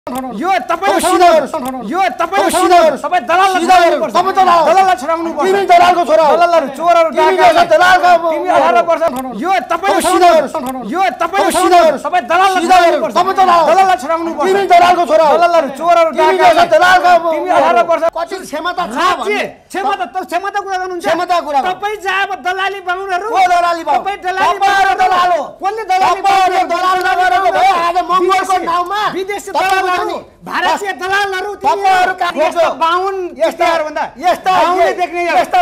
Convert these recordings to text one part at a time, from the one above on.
यो तपाईले यो तपाईले सबै दलाललाई छडाउनु पर्छ। तिमी दलालको छोरा हो। दलालहरु चोरहरु डाका दलालको तिमी 18% यो तपाईले सबै दलाललाई दलाललाई छडाउनु पर्छ। तिमी दलालको छोरा हो। दलालहरु चोरहरु डाका दलालको तिमी 18% कति क्षमता छ भन्ने क्षमता कुरा गर्नुहुन्छ। क्षमता कुरा तपाई जब दलाली बाहुनहरु को दलाली बाहुन तपाई दलाली दलाल हो। कसले दलाली दलाल नगरेको भए आज मंगोलको नाउँमा विदेशी दलालहरु भारतीय दलालहरु तपाईहरु यस्ता बाहुन यस्ताहरु भन्दा बाहुनले देख्ने यस्ता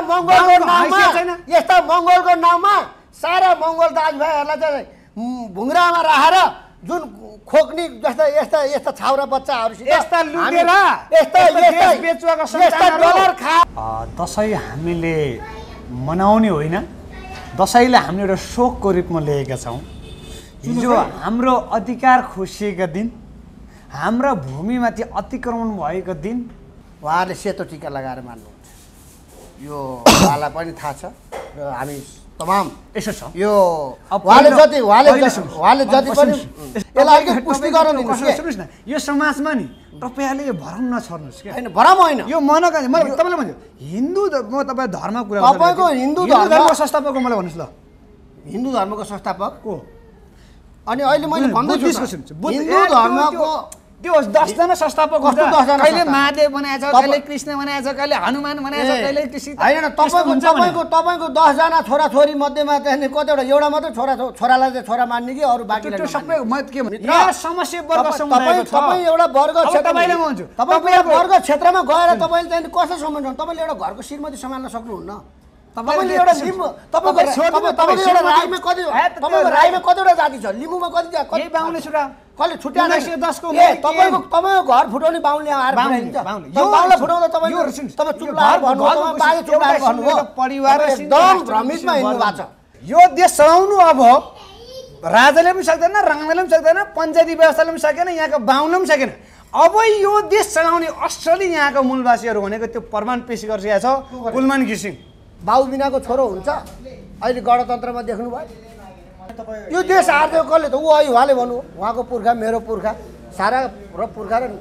मंगोलको नाउँमा सारा मंगोल दाजुभाइहरुलाई चाहिँ भुङ्रामा राखेर जुन खोक्नी जस्ता यस्ता छाउरा बच्चाहरुसित यस्ता लुटेर यस्ता बेचुवाका डलर खा। दशैं हामीले मनाउने होइन, दशैंलाई हामीले एउटा शोकको रूपमा लिएका छौँ। हिजो हाम्रो अधिकार खोसिएका दिन, हाम्रा भूमिमाथि अतिक्रमण भएको दिन उहाँले सेतो टीका लगाएर मान्नुहुन्छ। यो उहाँलाई पनि थाहा छ र हामी तमाम यसो छ। यो उहाँले जति पनि यसलाई अलिकति पुष्टि गर्न दिनुहोस् के। सुन्नुहोस् न, यो समाजमा नि तपाईहरुले यो भरम नछर्नुहोस् के। हैन भरम होइन, यो मनका म तपाईलाई भन्छु हिन्दू म तपाईँ धर्म कुरा तपाईको हिन्दू धर्मको संस्थापक मलाई भन्नुस् ल। हिन्दू धर्मको संस्थापक को? अनि अहिले मैले भन्दैछु हिन्दू धर्मको त्यो 10 जना संस्थापक हुन्छ। कहिले महादेव बनाएछ, कहिले कृष्ण बनाएछ, कहिले हनुमान बनाएछ, कहिले सीता। हैन तपाईको 10 जना छोराछोरी मध्येमा चाहिँ कतिवटा एउटा मात्र छोरालाई चाहिँ छोरा मान्ने कि अरु बाँकीलाई सबै म के भन्नु यहाँ समस्या वर्ग समुदायको छ। तपाई एउटा वर्ग क्षेत्र तपाईले म भन्छु तपाईको वर्ग क्षेत्रमा गएर तपाईले चाहिँ कसरी सम्झाउनु? तपाईले एउटा घरको श्रीमती सम्हाल्न सक्नुहुन्न। तपाईले एउटा लिम्बू तपाईको एउटा राईमा कति तपाईको राईमा कतिवटा जाति छ? लिम्बूमा कति यही बाहुनले छुटा कसले छुट्या 1910 को तपाईको घर फुटाउने बाहुनले आएर फुटाइन्छ। यो बाहुनले फुटाउँदा तपाई चुप्लाएर भन्नु, तपाई बाजे चुप्लाएर भन्नु हो। परिवार एकदम भ्रमितमा हिँड्नु भएको छ। यो देश चलाउनु अब राजाले पनि सक्दैन, राङ्गाले पनि सक्दैन, पञ्चायती व्यवस्थाले पनि सकेन, यहाँको बाहुनले पनि सकेन। अब यो देश चलाउने असली यहाँको मूलवासीहरू भनेको त्यो प्रमाण पेश गरिरहेको छ कुलमान घिसिङ। बाउ बिनाको छोरो हुन्छ अहिले गणतन्त्रमा देख्नुभयो। यो देश हार्दियो कसले त? उहाँले भन्नु, उहाँको पुर्खा मेरो पुर्खा सारा र पुर्खा र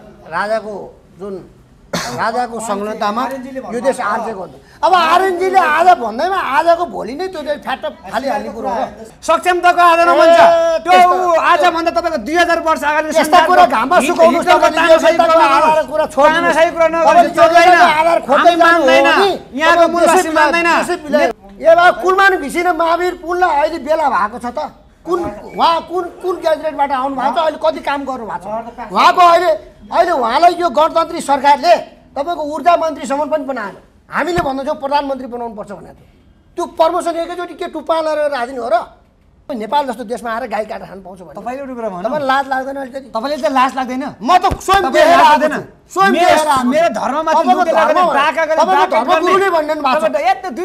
राजाको संलग्नतामा यो देश हार्दिएको हुन्छ। अब आरएनजीले आज भन्दैमा आजको भोलि नै त्यो फ्याट फालिहाल्ने कुरो हो। सक्षमताको आधारमा भन्छ त्यो आज भन्दा तपाईको 2000 वर्ष अगाडि यस्ता कुरा घाममा सुकाउनु कुरा छोड्नु सही कुरा नगर्नु चल्दैन। आधार खोज्दै मान्दैन, यहाँको मूलवासी मान्दैन। ए बा कुलमान घिसिङ महावीर पुललाई अहिले बेला भएको छ त? कुन ग्याजेटबाट आउनु भएको छ? अहिले कति काम गर्नु भएको छ उहाँको? अहिले उहाँलाई यो गणतन्त्री सरकारले तपाईको ऊर्जा मन्त्रीसम्म पनि बनाएन। हामीले भन्दछौँ प्रधानमन्त्री बनाउनु पर्छ भनेर। त्यो प्रमोसन एकैचोटि के टुप्पालेर राजिनु हो र? नेपाल जस्तो देशमा आएर गाई काटेर खानु पाउँछ भने तपाईले एउटा कुरा भन्नु, तपाईलाई लाज लाग्दैन? अलिकति तपाईले चाहिँ लाज लाग्दैन? म त स्वयं देखेर आदैन, स्वयं देखेर मेरो धर्ममाथि लुटे लाग्ने बाका गरे बाका गुरुले भन्नु भएको छ।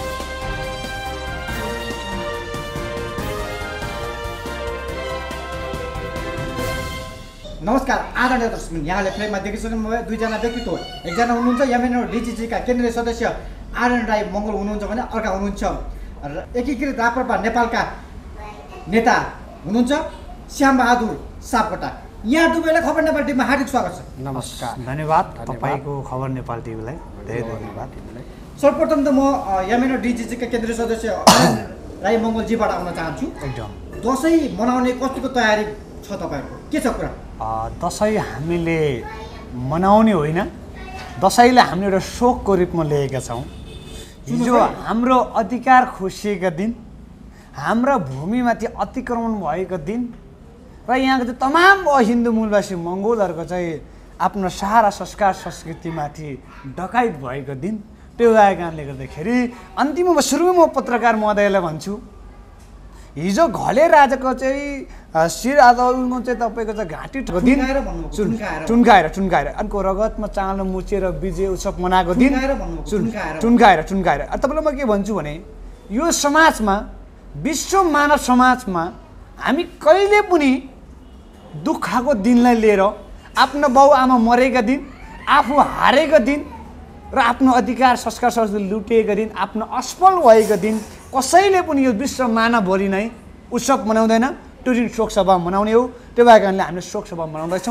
नमस्कार आदरणीय दर्शक, यहाँले फ्रेममा देखिसक्नुभयो दुईजना व्यक्तित्व। एकजना हुनुहुन्छ एमएनओ डिजिसीका केन्द्रीय सदस्य आरएन राई मङ्गल हुनुहुन्छ भने अर्का हुनुहुन्छ एकीकृत राप्रपा नेपालका नेता हुनुहुन्छ श्यामबहादुर सापकोटा। यहाँ दुवैलाई खबर नेपाल टिममा हार्दिक स्वागत छ। नमस्कार, धन्यवाद तपाईको खबर नेपाल टिमलाई धेरै धन्यवाद। सर्वप्रथम त म एमएनओ डिजिसीका केन्द्रीय सदस्य आरएन राई मङ्गलजीबाट आउन चाहन्छु। एकदम दसैँ मनाउने कतिको तयारी छ तपाईको? के छ कुरा? दशैं हामीले मनाउने होइन, दशैंलाई हामीले एउटा शोकको रूपमा लिएका छौँ। हिजो हाम्रो अधिकार खोसिएका दिन, हाम्रा भूमिमाथि अतिक्रमण भएको दिन र यहाँको चाहिँ तमाम हिन्दू मूलवासी मङ्गोलहरूको चाहिँ आफ्नो सहारा संस्कार संस्कृतिमाथि डकाइत भएको दिन। त्यो भएको कारणले गर्दाखेरि अन्तिममा सुरुमा म पत्रकार महोदयलाई भन्छु, हिजो घले राजाको चाहिँ शिर आदलमा चाहिँ तपाईँको चाहिँ घाँटी टुन्काएर अर्को रगतमा चामल मुछेर विजय उत्सव मनाएको दिन टुन्काएर तपाईँलाई म के भन्छु भने यो समाजमा, विश्व मानव समाजमा हामी कहिले पनि दुःखको दिनलाई लिएर आफ्नो बाउ आमा मरेका दिन, आफू हारेको दिन र आफ्नो अधिकार संस्कार संस्कृति लुटिएको दिन, आफ्नो असफल भएको दिन कसैले पनि यो विश्व मानवभरि नै उत्सव मनाउँदैन। त्यो दिन शोक सभा मनाउने हो। त्यो भएको कारणले हामीले शोक सभा मनाउँदैछौँ।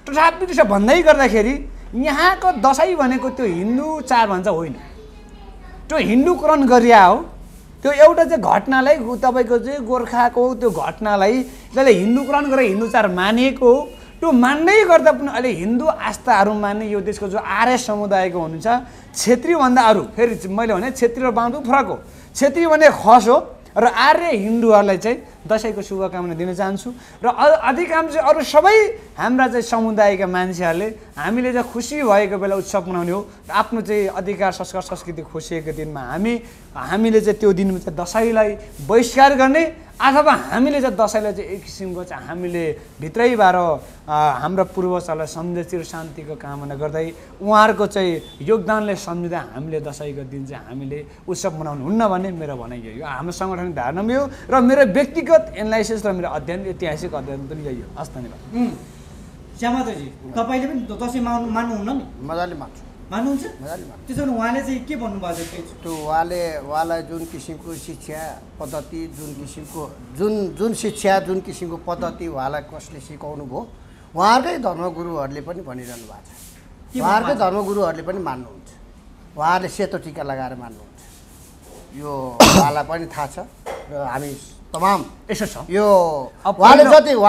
तथापि त्यसो भन्दै गर्दाखेरि यहाँको दसैँ भनेको त्यो हिन्दू चाड भन्छ होइन, त्यो हिन्दूकरण गरिया हो। त्यो एउटा चाहिँ घटनालाई तपाईँको चाहिँ गोर्खाको त्यो घटनालाई जसले हिन्दूकरण गरेर हिन्दू चाड मानिएको हो, त्यो मान्दै गर्दा पनि अहिले हिन्दू आस्थाहरू मान्ने यो देशको जो आर्य समुदायको हुनुहुन्छ, छेत्रीभन्दा अरू, फेरि मैले भने छेत्री र बाहुन फरक हो। छेत्री भने खस हो र आर्य हिन्दूहरूलाई चाहिँ दसैँको शुभकामना दिन चाहन्छु। र अधिकांश अरू सबै हाम्रा चाहिँ समुदायका मान्छेहरूले हामीले चाहिँ खुसी भएको बेला उत्सव मनाउने हो। आफ्नो चाहिँ अधिकार संस्कार संस्कृति खोसिएको दिनमा हामीले चाहिँ त्यो दिनमा चाहिँ दसैँलाई बहिष्कार गर्ने अथवा हामीले चाहिँ दसैँलाई चाहिँ एक किसिमको चाहिँ हामीले भित्रैबाट हाम्रा पूर्वजहरूलाई सन्देश र शान्तिको कामना गर्दै उहाँहरूको चाहिँ योगदानले सम्झिँदा हामीले दसैँको दिन चाहिँ हामीले उत्सव मनाउनु हुन्न भन्ने मेरो भनाइ यही हो। हाम्रो सङ्गठनिक धारणा यो र मेरो व्यक्तिगत एनालाइसिस र मेरो अध्ययन ऐतिहासिक अध्ययन पनि यही हो। हस्, धन्यवाद। श्यामाजी तपाईँले पनि दसैँ मान्नुहुन्न नि? मजाले मान्छु। मान्नुहुन्छ? मजाले मान्छु। त्यसो भने उहाँले चाहिँ के भन्नुभएको थियो? त्यो उहाँलाई जुन किसिमको शिक्षा पद्धति, जुन शिक्षा जुन किसिमको पद्धति उहाँलाई कसले सिकाउनु भयो, उहाँहरूकै धर्मगुरुहरूले पनि भनिरहनु भएको छ। उहाँहरूकै धर्मगुरुहरूले पनि मान्नुहुन्छ। उहाँहरूले सेतो टिका लगाएर मान्नुहुन्छ। यो उहाँलाई पनि थाहा छ र हामी तमाम यसो छ। यो उहाँले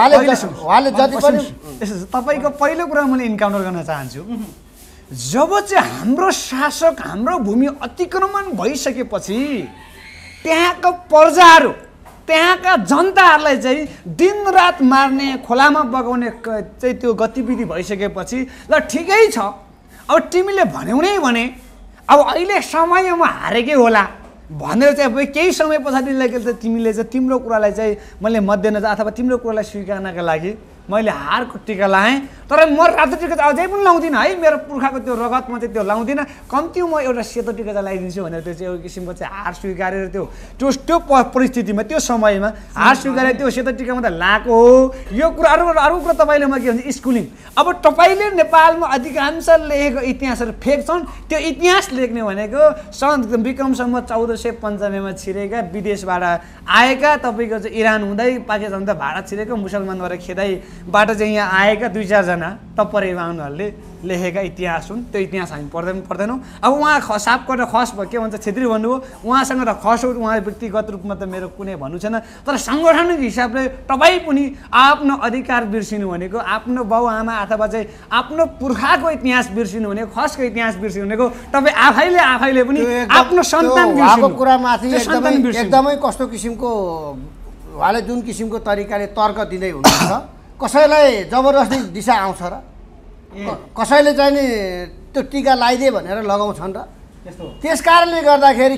जति पनि तपाईँको पहिलो कुरा मैले इन्काउन्टर गर्न चाहन्छु। जब चाहिँ हाम्रो शासक हाम्रो भूमि अतिक्रमण भइसकेपछि त्यहाँको प्रजाहरू, त्यहाँका जनताहरूलाई चाहिँ दिनरात मार्ने, खोलामा बगाउने चाहिँ त्यो गतिविधि भइसकेपछि ल ठिकै छ, अब तिमीले भन्यौ नै भने अब अहिले समयमा हारेकै होला भनेर चाहिँ अब केही समय पछाडि लागेर चाहिँ तिमीले चाहिँ तिम्रो कुरालाई चाहिँ मैले मध्यनजर अथवा तिम्रो कुरालाई स्वीकार्नका लागि मैले हारको टिका लाएँ। तर म रातो टिका चाहिँ अझै पनि लाउँदिनँ है, मेरो पुर्खाको त्यो रगतमा चाहिँ त्यो लाउँदिनँ, कम्ती म एउटा सेतो टिका चाहिँ लगाइदिन्छु भनेर त्यो चाहिँ एउटा किसिमको चाहिँ हार स्वीकारेर त्यो परिस्थितिमा त्यो समयमा हार स्वीकारेर त्यो सेतो टिकामा त लाएको हो। यो कुरा अरू कुरा तपाईँले म के भन्छ स्कुलिङ। अब तपाईँले नेपालमा अधिकांश लेखेको इतिहासहरू फेक छन्। त्यो इतिहास लेख्ने भनेको सन् विक्रम सम्वत 1495मा छिरेका विदेशबाट आएका तपाईँको चाहिँ इरान हुँदै पाकिस्तान हुँदै भारत छिरेको मुसलमानबाट खेदाईबाट चाहिँ यहाँ आएका 2-4 जना टप्परे बाहुनहरूले लेखेका इतिहास हुन्। त्यो इतिहास हामी पढ्दैनौँ। अब उहाँ सापकोट खस के भन्छ छेत्री भन्नुभयो, उहाँसँग त खस हो, उहाँ व्यक्तिगत रूपमा त मेरो कुनै भन्नु छैन। तर साङ्गठनिक हिसाबले तपाईँ पनि आफ्नो अधिकार बिर्सिनु भनेको, आफ्नो बाउ आमा अथवा चाहिँ आफ्नो पुर्खाको इतिहास बिर्सिनु भनेको, खसको इतिहास बिर्सिनु भनेको तपाईँ आफैले पनि आफ्नो सन्तान बिर्सिनु कुरामाथि एकदमै कस्तो किसिमको उहाँले जुन किसिमको तरिकाले तर्क दिँदै हुनुहुन्छ, कसैलाई जबरजस्ती दिशा आउँछ र कसैले चाहिँ नि त्यो टिका लगाइदिए भनेर लगाउँछन् र। त्यस कारणले गर्दाखेरि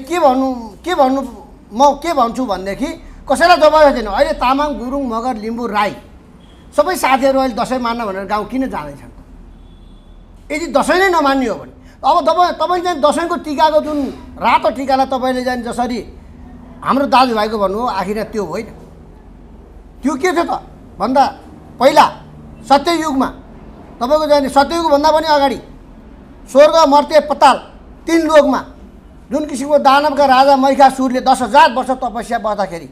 म के भन्छु भनेदेखि कसैलाई जबरजस्ती दिन। अहिले तामाङ, गुरुङ, मगर, लिम्बू, राई सबै साथीहरू अहिले दसैँ मान्न भनेर गाउँ किन जाँदैछन् त? यदि दसैँ नै नमान्ने हो भने अब तपाईँले चाहिँ दसैँको टिकाको जुन रातो टिकालाई तपाईँले चाहिँ जसरी हाम्रो दाजुभाइको भन्नुभयो, आखिर त्यो होइन। त्यो के थियो त भन्दा पहिला सत्ययुगमा तपाईँको जाने सत्ययुगभन्दा पनि अगाडि स्वर्ग, मर्त्य, पताल 3 लोकमा जुन किसिमको दानवका राजा महिषासुरले 10,000 वर्ष तपस्या बस्दाखेरि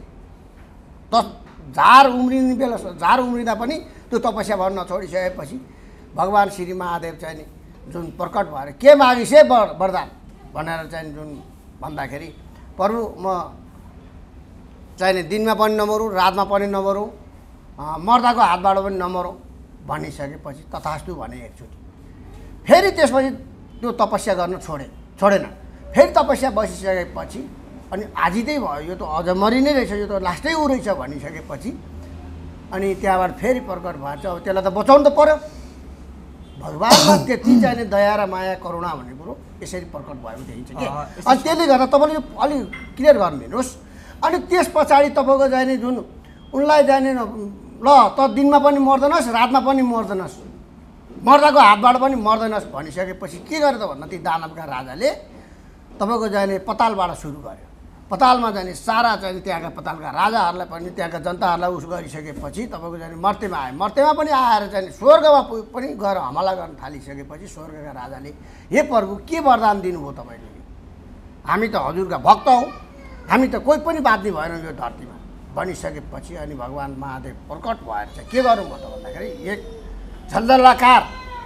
झार उम्रिँदा पनि त्यो तपस्या भन्न नछोडिसकेपछि भगवान् श्री महादेव चाहिँ नि जुन प्रकट भएर के मागिसे वरदान भनेर चाहिँ जुन भन्दाखेरि प्रभु म चाहिने दिनमा पनि नमरौँ, रातमा पनि नमरौँ, मर्दाको हातबाट पनि नमरौँ भनिसकेपछि तथास्तु भने एकचोटि। फेरि त्यसपछि त्यो तपस्या गर्न छोडेन। फेरि तपस्या बसिसकेपछि अनि आजितै भयो, यो त अझ मरि नै रहेछ, यो त लास्टै ऊ रहेछ भनिसकेपछि अनि त्यहाँबाट फेरि प्रकट भएछ। अब त्यसलाई त बचाउनु त पर्यो। भगवान्मा त्यति चाहिने दया र माया करुणा भन्ने कुरो यसरी प्रकट भएको देखिन्छ कि। अनि त्यसले गर्दा तपाईँले यो अलिक क्लियर गरिदिनुहोस्। अनि त्यस पछाडि तपाईँको जाने जुन उनलाई जाने ल त दिनमा पनि मर्दैनस्, रातमा पनि मर्दैनस्, मर्दाको हातबाट पनि मर्दैनस् भनिसकेपछि के गर्यो त भन्दा ती दानवका राजाले तपाईँको जाने पतालबाट सुरु गर्यो। पतालमा जाने सारा चाहिँ त्यहाँका पतालका राजाहरूलाई पनि त्यहाँका जनताहरूलाई उस गरिसकेपछि तपाईँको जाने मर्त्यमा आयो। मर्त्यमा पनि आएर चाहिँ स्वर्गमा पनि गएर हमला गर्न थालिसकेपछि स्वर्गका राजाले हे प्रभु के वरदान दिनुभयो तपाईँले? हामी त हजुरका भक्त हौँ, हामी त कोही पनि बाँच्ने भएन यो धरतीमा भनिसकेपछि अनि भगवान् महादेव प्रकट भएर चाहिँ के गर्नुभयो त भन्दाखेरि एक झल्झलाकार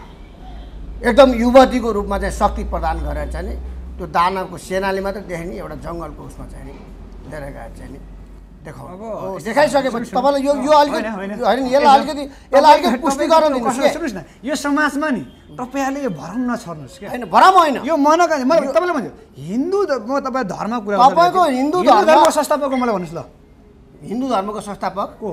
एकदम युवतीको रूपमा चाहिँ शक्ति प्रदान गरेर चाहिँ नि त्यो दानवको सेनाले मात्र देख्ने एउटा जङ्गलको उसमा चाहिँ नि लिएर गएर चाहिँ नि देखाइसकेपछि तपाईँलाई यो अलिकति होइन नि यसलाई अलिकति पुष्टि गर्न दिनुहोस् कि सुन्नुहोस् न यो समाजमा नि तपाईँहरूले यो भरम नछोड्नुहोस् कि होइन भरम होइन यो मनोका म तपाईँलाई भन्छु हिन्दू म तपाईँ धर्म कुरा तपाईँको हिन्दू धर्मको संस्थापकको मलाई भन्नुहोस् ल हिन्दू धर्मको संस्थापक को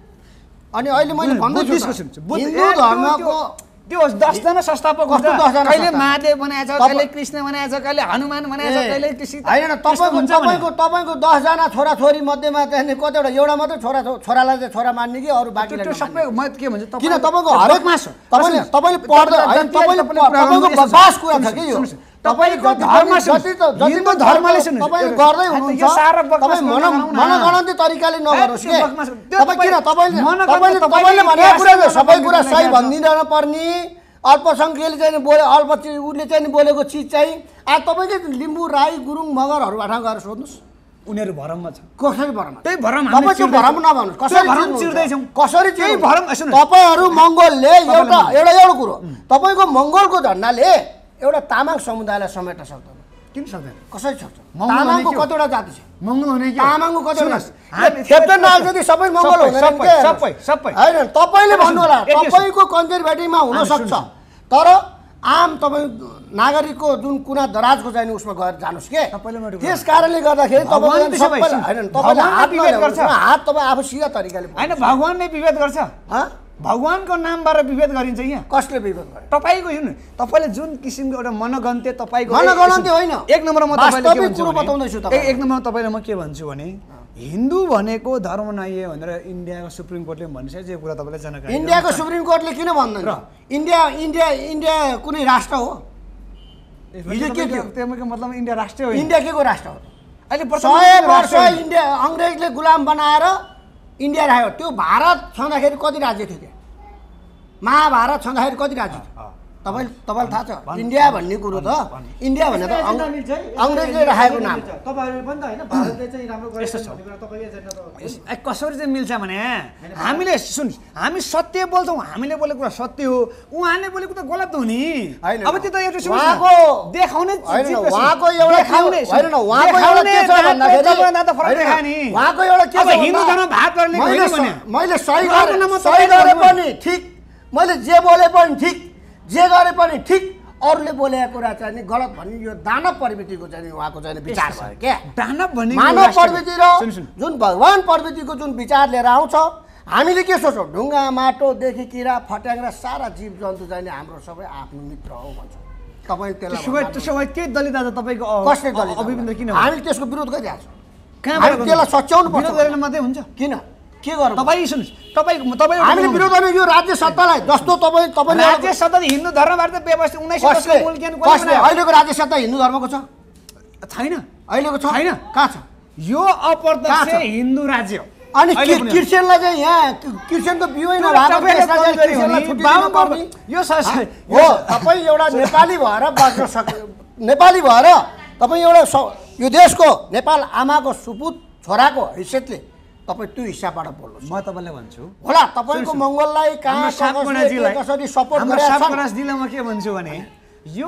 अनि अहिले मैले भन्दैछु हिन्दू धर्मको त्यो 10 जना संस्थापक हुन्छ कहिले महादेव बनाएछ कहिले कृष्ण बनाएछ कहिले हनुमान बनाएछ कहिले सीता हैन तपाईको 10 जना छोराछोरी मध्येमा चाहिँ कतिवटा एउटा मात्र छोरालाई चाहिँ छोरा मान्ने कि अरु बाँकीलाई त्यो सबै म के भन्छु किन तपाईको हरेक तपाईले पढ्दै हैन तपाईको बस कुरा छ कि यो तपाईको धर्म हिन्दू धर्मले सुन्नु तपाईले गर्दै हुनुहुन्छ तपाई मनगणन्ती तरिकाले नगर्नुस् के तपाई किन तपाईले भने कुरा सबै कुरा सही भन्दिन पर्ने अल्पसंख्यकले चाहिँ बोले उसले चाहिँ बोलेको चिज चाहिँ आज तपाईकै लिम्बू राई गुरुङ मगरहरुबाट गएर सोध्नुस् उनीहरु भरममा छ कसरी भरममा त्यही भरम तपाई त्यो भरम नभन्नुस् कसरी भरम चिर्दै छौ कसरी त्यही भरम तपाईहरु मंगोलले एउटा कुरो तपाईको मंगोलको झण्डाले एउटा तामाङ समुदायलाई समेट्न सक्दैन किन सक्दैन कसरी सक्छ तामाङको कतिवटा जाति छ मंगोल हुने के तामाङको कतिवटा क्याप्टन नाग जति सबै मंगोल हुँदैन के सबै हैन तपाईले भन्नु होला तपाईको कन्जर्भेटिभमा हुन सक्छ तर आम तपाई नागरिकको जुन कुना दराजको चाहिँ उसमा गएर जानुस् के त्यस कारणले गर्दाखेरि तपाईले सबै हैन तपाईले हात तपाई आफू सिधा तरिकाले हैन भगवानले विभेद गर्छ भगवानको नामबाट विभेद गरिन्छ यहाँ कसले विभेद गर्छ तपाईको हेर्नु तपाईले जुन किसिमको एउटा मनगन्ते तपाईको मनगन्ते होइन एक नम्बरमा म तपाईलाई के भन्छु बताउँदैछु तपाईँ एक नम्बरमा तपाईलाई म के भन्छु भने हिन्दू भनेको धर्म नहिए भनेर इन्डियाको सुप्रिम कोर्टले भनिसकेछ यो कुरा तपाईलाई जानकारी इन्डियाको सुप्रिम कोर्टले किन भन्दैन इन्डिया कुनै राष्ट्र हो हिजो के त्यसको मतलब इन्डिया राष्ट्र हो इन्डिया के को राष्ट्र हो अहिले 100 वर्ष इन्डिया अंग्रेजले गुलाम बनाएर इन्डिया राख्यो त्यो भारत छँदाखेरि कति राज्य थियो त्यहाँ महाभारत छँदाखेरि कति राज्य थियो तपाईलाई थाहा छ इन्डिया भन्ने कुरो त इन्डिया भने त अंग्रेजले राखेको नाम तपाईहरुले पनि त हैन भारतले चाहिँ राम्रो गरेको छ भन्ने कुरा तपाईले जान्न त कसरी चाहिँ मिल्छ भने हामीले सुन हामी सत्य बोल्छौं हामीले बोलेको कुरा सत्य हो उहाँले बोलेको त गलत हो नि अब त्यो त एउटा उहाँको देखाउने उहाँको एउटा देखाउने हैन उहाँको एउटा के छ भन्दाखेरि त फरक देखा नि उहाँको एउटा के अब हिन्दू धर्म भाग गर्ने होइन भने मैले सही गरे पनि ठीक मैले जे बोले पनि ठीक जे गरे पनि ठीक अरूले बोलेको कुरा चाहिँ गलत भन्ने यो दानव प्रवृत्तिको चाहिँ उहाँको चाहिँ विचार भयो के दानव भन्ने मानव प्रवृत्ति र जुन भगवान प्रवृत्तिको जुन विचार लिएर आउँछ हामीले के सोच्छौँ ढुङ्गा माटोदेखि किरा फट्याङ्ग्रा सारा जीव जन्तु चाहिँ हाम्रो सबै आफ्नो मित्र हो भन्छ तपाईँ त्यसलाई के दलित आज तपाईँको कसले दलित अभिविन्द किन हामीले त्यसको विरोध गरिरहेको छौँ कहाँबाट त्यसलाई सच्याउनु पर्छ विरोध गरेर मात्रै हुन्छ किन के गर्नु तपाईँ सुन्नुहोस् तपाईँ हामीले विरोध गर्ने यो राज्य सत्तालाई जस्तो तपाईँ राज्य सत्ता हिन्दू धर्मबाट व्यवस्थित 1910 को मूल ज्ञान कसले अहिलेको राज्य सत्ता हिन्दू धर्मको छ छैन अहिलेको छ छैन कहाँ छ यो अप्रत्यक्ष हिन्दू राज्य हो अनि क्रिस्चियनलाई चाहिँ यहाँ क्रिस्चियनको बिउै नभएको यो हो तपाईँ एउटा नेपाली भएर बाँच्न नेपाली भएर तपाईँ एउटा यो देशको नेपाल आमाको सुपुत छोराको हैसियतले तपाईँ त्यो हिसाबबाट बोल्नुहोस् म तपाईँलाई भन्छु होला तपाईँको मङ्गोललाई कहाँ कसरी सपोर्ट गरेर म के भन्छु भने यो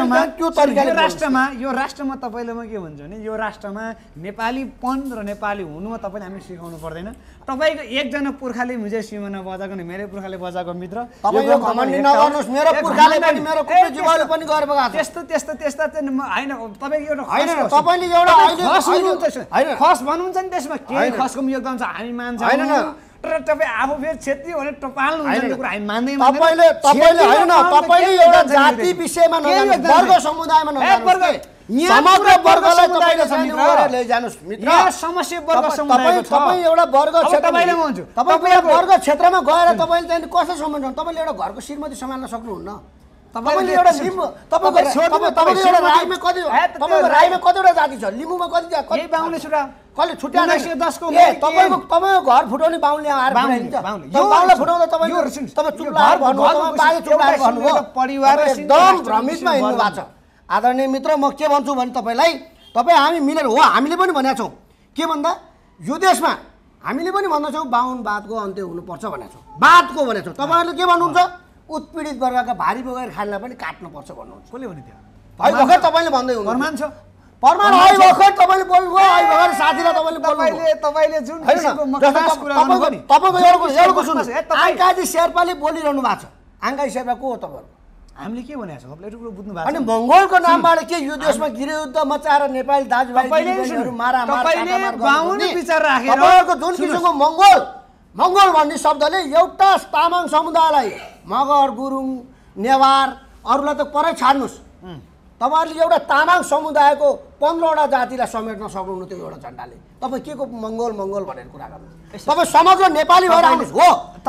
राष्ट्रमा तपाईँले म के भन्छु भने यो राष्ट्रमा नेपालीपन र नेपाली हुनुमा तपाईँले हामीले सिकाउनु पर्दैन तपाईँको एकजना पुर्खाले मुझे सिमाना बजाएको नि मेरो पुर्खाले बजाएको मित्र तपाईँले घमण्डी नगर्नुस् मेरो पुर्खाले पनि मेरो कुटुम्बजीवले पनि गरेर बगाएको त्यस्तो हैन तपाईको एउटा हैन तपाईले एउटा अहिले खस भन्नुहुन्छ नि त्यसमा के खसको योगदान छ हामी मान्छौँ हैन तर तपाई आफू फेरि क्षेत्रीय भने टपाल्नु हुन्छ त्यो कुरा हामी मान्दैन तपाईले हैन तपाईले एउटा जाति विषयमा नजान्नुस् वर्ग समुदायमा नजान्नुस् समग्र वर्गलाई तपाईले सानो गरेर लैजानुस् मित्र यहाँ समस्या वर्ग समुदायको छ तपाई एउटा वर्ग क्षेत्र तपाईले म भन्छु तपाईले वर्ग क्षेत्रमा गएर तपाईले चाहिँ कसरी सम्हाल्नु तपाईले एउटा घरको श्रीमती सम्हाल्न सक्नुहुन्न तपाईले एउटा लिम्बू तपाईको एउटा राईमा कति तपाईको राईमा कतिवटा जाति छ लिम्बूमा कति जाति यही बाहुने छुटा कहिले छुट्या 1910 को तपाईको घर फुटाउने बाहुनले आएर फुटाइन्छ बाहुनले फुटाउँदा तपाई चुपलाएर भन्नु तपाईँ बाजे चुपलाएर भन्नुभयो परिवार एकदम भ्रमितमा हिँड्नु भएको छ आदरणीय मित्र म के भन्छु भने तपाईलाई तपाई हामी मिलेर हो हामीले पनि भनेका छौँ के भन्दा यो देशमा हामीले पनि भन्दछौँ बाहुनवादको अन्त्य हुनुपर्छ भनेका छौँ वादको भनेका छौँ तपाईहरुले के भन्नुहुन्छ उत्पीडित वर्गका भारी बोकेर खानलाई पनि काट्नुपर्छ भन्नुहुन्छ। कसले भने त्यो? है भर्खर तपाईँले भन्दै हुनुहुन्छ। प्रमाण छ? प्रमाण है भर्खर तपाईँले बोल्नुभयो, है भर्खर साथीलाई तपाईँले बोल्नुभयो। तपाईले जुन किसिमको मकदास कुरा गर्नुभयो नि, तपाईँको एउटा सुन्नुहोस्, आङ्काजी शेर्पाले बोलिरहनु भएको छ। आङ्काजी शेर्पा को हो तपाईँहरू? हामीले के भनेको छ? तपाईँले एउटा बुझ्नु भएको अनि मङ्गोलको नामबाट के यो देशमा गृहयुद्ध मचाएर नेपाली दाजुभाइ दिदीबहिनीहरू मारामार विचार राखेर तपाईँहरूको जुन किसिमको मङ्गोल भन्ने शब्दले एउटा तामाङ समुदायलाई मगर गुरुङ नेवार अरूलाई त परै छाड्नुहोस्, तपाईँहरूले एउटा तामाङ समुदायको 15वटा जातिलाई समेट्न सक्नुहुन्न त्यो एउटा झन्डाले। तपाईँ के को मङ्गोल भनेर कुरा गर्नु? तपाईँ समग्र नेपाली भएर आउनुहोस्। हो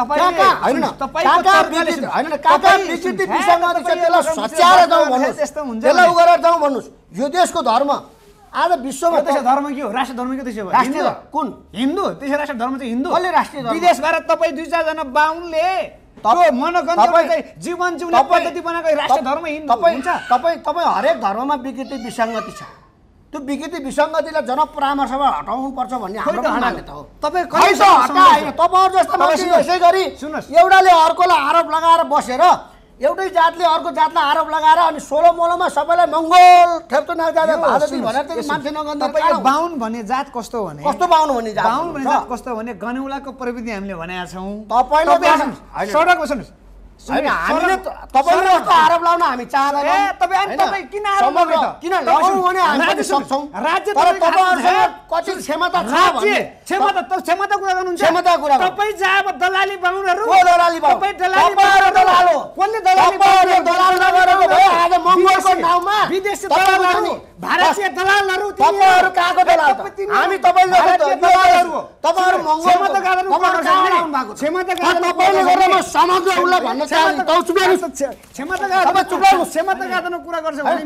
सच्याएर जाउँ भन्नुहोस्, त्यसलाई उ गरेर जाउँ भन्नुहोस्। यो देशको धर्म आज विश्वमा धर्म के हो? राष्ट्रिय धर्म के त्यसो भयो? राष्ट्रिय कुन? हिन्दू। त्यसै राष्ट्रिय धर्म चाहिँ हिन्दू। कसले राष्ट्रिय धर्म? विदेशबाट तपाईँ 2-4 जना बाहुनले जीवन जिउने पद्धति बनाएको राष्ट्रिय धर्म हिन्दू हुन्छ। तपाईँ हरेक धर्ममा विकृति विसङ्गति छ। त्यो विकृति विसङ्गतिलाई जनपरामर्शबाट हटाउनु पर्छ भन्ने हाम्रो मान्यता हो। तपाईँहरू जस्तो मान्छे यसै गरी एउटाले अर्कोलाई आरोप लगाएर बसेर एउटै जातले अर्को जातलाई आरोप लगाएर अनि 16 मोलोमा सबैलाई मङ्गोल ठेप्टो नागजात भादती भनेर चाहिँ मान्छे नगन्दा बाहुन भन्ने जात कस्तो भने बाहुन भन्ने जात? बाहुन भन्ने जात कस्तो भने गनौलाको प्रविधि हामीले भनेका छौँ। तपाईँले सडकको सुन्नुहोस्, हामीले तपाईँले जस्तो आरोप लाउन हामी चाहदैनौँ। तपाईँ किन आरोप किन लगाउँ भने हामी पनि सक्छौँ। राज्य तपाईँहरूसँग कति क्षमता छ भन्ने क्षमता कुरा गर्नुहुन्छ। क्षमता कुरा तपाईँ जहाँ अब दलाली बाहुनहरू को दलाली बाहुन? तपाईँ दलाल हो। कसले दलाल नगरेको भए आज मङ्गोलको नाउँमा विदेशी दलालहरू, भारतीय दलालहरू, तपाईँहरू कहाँको दलाल त? हामी तपाईँले दलालहरू, तपाईँहरू मङ्गोल तपाईँले गरेर म समग्र उसलाई भन्न क्षमताको कुरा गर्छ भने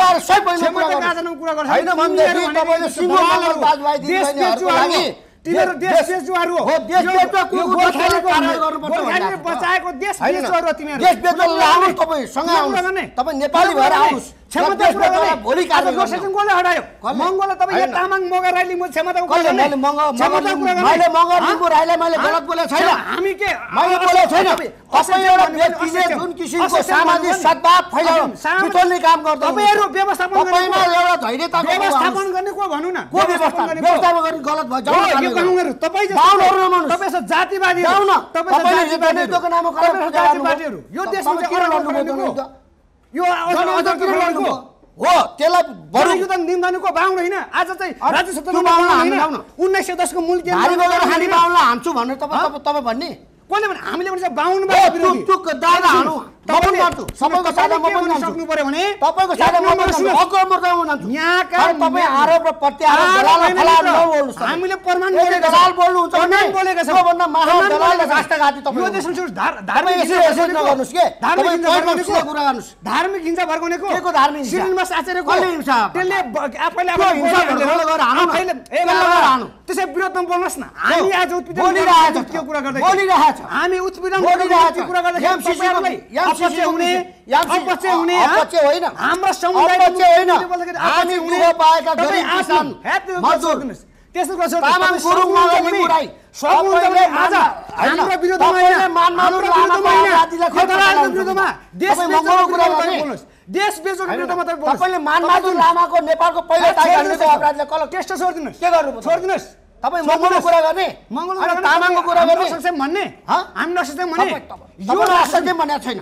होइन भनेदेखि तपाईँले सिङ्गो मङ्गल दाजुभाइ दिदीबहिनीहरूको लागि तिनीहरू देश बेचुवाहरू हो। बचाएको देश बेचुवाहरू तिमीहरू। देश बेच्न लानुहोस्, तपाईँसँग आउनुहोस्, तपाईँ नेपाली भएर आउनुहोस्। भोलि कसले हटायो? मङ्गोलले तपाईँ यो तामाङ मगर राई लिम्बू क्षमताको कुरा गर्ने? मैले मगर लिम्बू राईलाई मैले गलत बोलेको छैन। हामी के मैले बोलेको छैन। तपाईँ एउटा व्यक्तिले जुन किसिमको सामाजिक सद्भाव फैलाउन बिथोल्ने काम गर्दा तपाईँहरू व्यवस्थापन तपाईँमा एउटा धैर्यता व्यवस्थापन गर्ने को भनौँ न? को व्यवस्थापन गर्ने गलत भयो? तपाईँ जातिवादी जातिवादीहरू यो देशमा यो हो त्यसलाई बरु युद्ध निम्दानुको बाहुन होइन। आज चाहिँ राज्य सत्तामा 1910 को मूल भारी बोकेर खाने बाहुनलाई हान्छु भनेर तपाईँ भन्ने कसले भने? हामीले भन्छ बाहुन दादा हानु सबैको सादा म पनि सक्नु पर्यो भने तपाईँको सादा म पनि यहाँका तपाईँ आरोप र प्रत्यारोप हामीले प्रमाण दलाल बोल्नुहुन्छ प्रमाण बोलेका छौँ। भन्दा महान दलाल र राष्ट्रघाती तपाईँ यो देशमा धार्मिक नगर्नुहोस् के धार्मिक हिंसा भर्काउनेको के को धार्मिक हिंसा? श्रीनिवास आचार्यको हिंसा त्यसले आफैले त्यसै विरोधमा बोल्नुहोस् न। हामी आज उत्पीडन के कुरा गर्दै हामी उत्पीडन कुरा गर्दै हाम्रो समुदाय हामी दुःख पाएका गरिब किसान मजदुर तामाङ गुरुङ मगर लिम्बू राई सबैले आज हाम्रो विरोधमा देश मङ्गोलको कुरा गर्ने देश बेचोको विरोधमा तपाईँले मानबहादुर लामाको नेपालको पहिलो ताइकाण्डोको अपराधलाई कल टेस्ट छोडिदिनुहोस्। के गर्नु? छोडिदिनुहोस्। तपाईँ मङ्गोलको कुरा गर्ने तामाङको कुरा गर्ने भन्ने हामी नसक्छौँ भने यो राष्ट्रले भनेको छैन।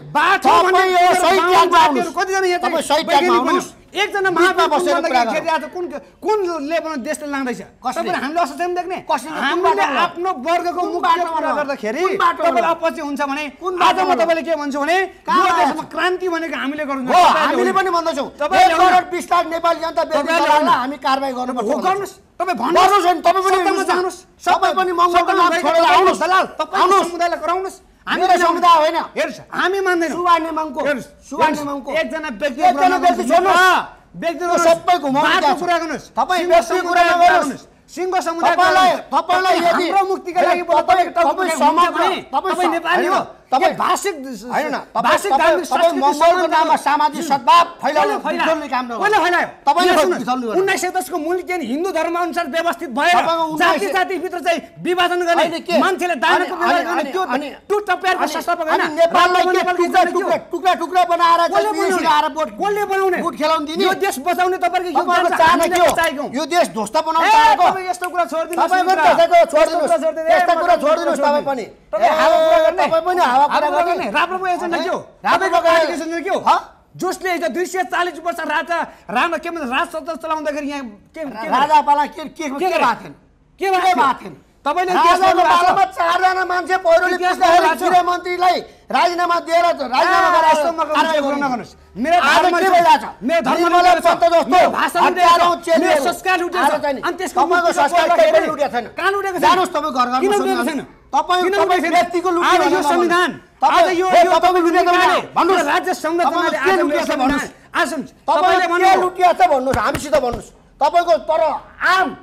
एकजना महात्मा बसेर आज कुनले देशले लाँदैछ? तपाईँले हामीले असक्षम देख्ने? हामीले आफ्नो वर्गको मुख्य कुरा गर्दाखेरि तपाईँले अपच्य हुन्छ भने आज म तपाईँले के भन्छु भने यो देशमा क्रान्ति भनेको हामीले गर्नु हामीले पनि भन्दैछौँ 1 करोड 20 लाख नेपाली जनता बेरोजगारलाई हामी कारबाही गर्नुपर्छ। गर्नुहोस् तपाईँ भन्नुहोस् नि, तपाईँ पनि जानुहोस्, सबै पनि मङ्गलको नाम छोडेर आउनुहोस्। दलाल तपाईँ समुदायलाई गराउनुहोस्। हाम्रो समुदाय होइन, हेर्नुहोस् हामी मान्दैनौँ। सुवानेमको एकजना व्यक्ति व्यक्तिको सबै घुमाउनु कुरा गर्नुहोस्। तपाईँ व्यक्ति कुरा नगर्नुहोस्। सिङ्गो समुदाय तपाईलाई यदि हाम्रो मुक्तिका लागि तपाईँ समग्र तपाईँ नेपाली हो, तपाईँ भाषिक हैन न भाषिक धार्मिक तपाईँ मङ्गलको नाममा सामाजिक सद्भाव फैलाउने बिथोल्ने काम कसले फैलायो तपाईले बिथोल्नु गर्नु 1910 को मूल के हिन्दू धर्म अनुसार व्यवस्थित भएर जाति जाति भित्र चाहिँ विभाजन गर्ने मान्छेले दाइनको व्यवहार गर्ने त्यो टप्यारको संस्थापक हैन नेपाललाई के टुक्रा टुक्रा बनाएर कसले बनाउने बुट खेलाउन दिने यो देश बचाउने तपाईको योगदान चाहना के यो देश ध्वस्त बनाउन चाहेको तपाईँ यस्तो कुरा छोड्दिनुस् तपाईको त्यसको छोड्दिनुस् यस्ता कुरा छोड्दिनुस् तपाईँ पनि तपाईँ पनि हावा कुरा गर्ने राम्रो एजेन्डा के हो राम्रो एजेन्डा के हो जसले हिजो 240 वर्ष राजा के भन्छ राजतन्त्र चलाउँदाखेरि यहाँ के राजापाला के भएको थिएन के भएको थिएन तपाईले राजाको पालामा 4 जना मान्छे पहिरोले पुस्दाखेरि गृहमन्त्रीलाई राजीनामा दिएर राजीनामा गराएर मेरो धर्म के भइराछ मेरो धर्मलाई सत्य जस्तो भाषा मेरो संस्कार लुटेछ अनि त्यसको तपाईको संस्कार कहिले लुटेको छैन कहाँ लुटेको छैन जानुस् तपाईँ घर घरमा लुटेको छैन तपाईँ व्यक्तिको लुटेको यो संविधान आज यो तपाईँ लुटेको भन्नुस् राज्य संविधानले आज लुटेको भन्नुस् आज तपाईले के लुटेको छ भन्नुस् हामीसित भन्नुस् तपाईको तर आम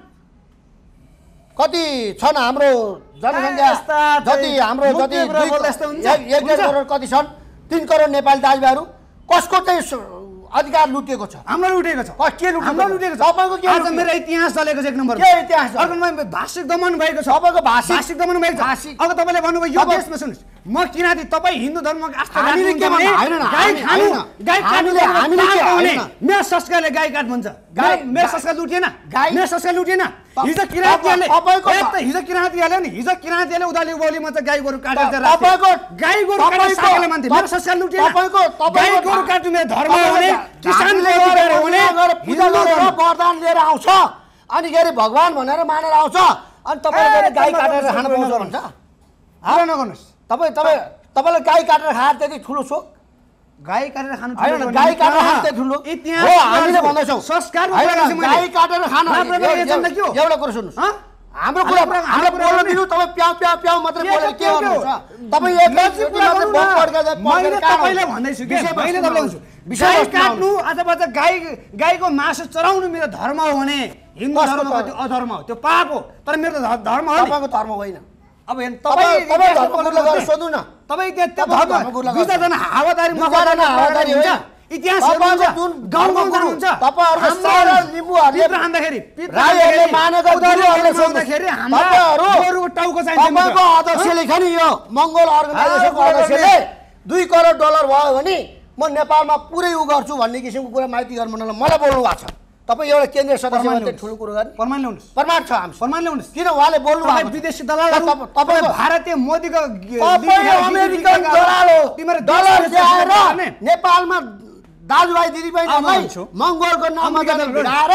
कति छन् हाम्रो जनसङ्ख्या जति हाम्रो जति 1 करोड कति छन् 3 करोड नेपाली दाजुभाइहरू कसको चाहिँ अधिकार लुटेको छ हाम्रो लुटेको छ के लुटेको हाम्रो लुटेको छ तपाईको के आज मेरो इतिहास चलेको छ एक नम्बर के इतिहास अर्को भाषिक दमन भएको छ तपाईको भाषिक दमन भएको छ अब तपाईले भन्नुभयो यो देशमा सुन्नुस् म किनादी तपाईँ हिन्दू धर्मको आस्था हामीले के भन्नु हैन न गाई हामीले के मेरो संस्कारले गाई काट भन्छ मेरो संस्कार लुटेन मेरो संस्कार लुटेन हिजो किराँतीले हिजो किराँतीले नि हिजो किराँतीले उदाली उभौलीमा चाहिँ गाई गोरु काटेर तपाईको गाई गोरु काटेर सागले मान्थे मेरो संस्कार लुटेन गाई गोरु काट्नु मेरो धर्म हुने किसानले अधिकार हुने पूजा गरेर वरदान लिएर आउँछ अनि के अरे भगवान भनेर मानेर आउँछ अनि तपाईले गाई काटेर खान पाउँछ भन्छ हार नगर्नुस् तपाईले गाई काटेर खाएर त्यति ठुलो शोक गाई काटेर खानु हैन गाई काटेर खानु त्यति ठुलो इतिहास हो हामीले भन्दैछौँ संस्कार गाई काटेर खान एउटा कुरा सुन्नुस् हाम्रो कुरा बोल्न दिनु तपाईँ प्याउ प्याउ प्याउ मात्रै बोलेर के गर्नुहुन्छ तपाईँ एक मात्रै बम पड्का मैले तपाईलाई भन्दैछु के मैले तपाईलाई भन्छु गाई काट्नु अथवा गाईको मासु चराउनु मेरो धर्म हो भने हिन्दू धर्मको त्यो अधर्म हो त्यो पाप हो तर मेरो धर्म हो तपाईको धर्म होइन अब हेर्नु तपाईँ धर्मगुरुलाई गएर सोध्नु न तपाईँ त्यहाँ धर्म दुईजना हावादारी मफादारी हावादारी हुन्छ इतिहास जुन गाउँ हुन्छ तपाईहरुको सारा लिम्बुहरुले हान्दाखेरि राईहरुले मानेको गुरुहरुले सोध्दाखेरि हाम्रो गोरुको टाउको चाहिन्छ तपाईको अध्यक्षले खनि यो मंगोल अर्गनाइजेसनको अध्यक्षले 2 करोड डलर भयो भने म नेपालमा पुरै उ गर्छु भन्ने किसिमको कुरा माइती गर्नलाई मलाई बोल्नु भएको छ तपाईँ एउटा केन्द्रीय सदस्य मात्रै ठुलो कुरो गर्ने प्रमाण ल्याउनुस् प्रमाण छ हामी प्रमाण ल्याउनुस् किन उहाँले बोल्नु भएको विदेशी दलाल तपाईँ भारतीय मोदीको अमेरिकन दलाल हो तिम्रो डलर ल्याएर नेपालमा दाजुभाइ दिदीबहिनीलाई मंगोलको नाममा जाने भिडाएर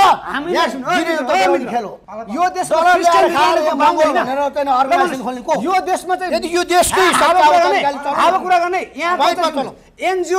हामी खेलो यो देशमा क्रिस्चियन मंगोल भनेर चाहिँ अर्गनाइजेसन खोल्ने को यो देशमा चाहिँ यदि यो देशकै अब कुरा गर्ने यहाँ एनजिओ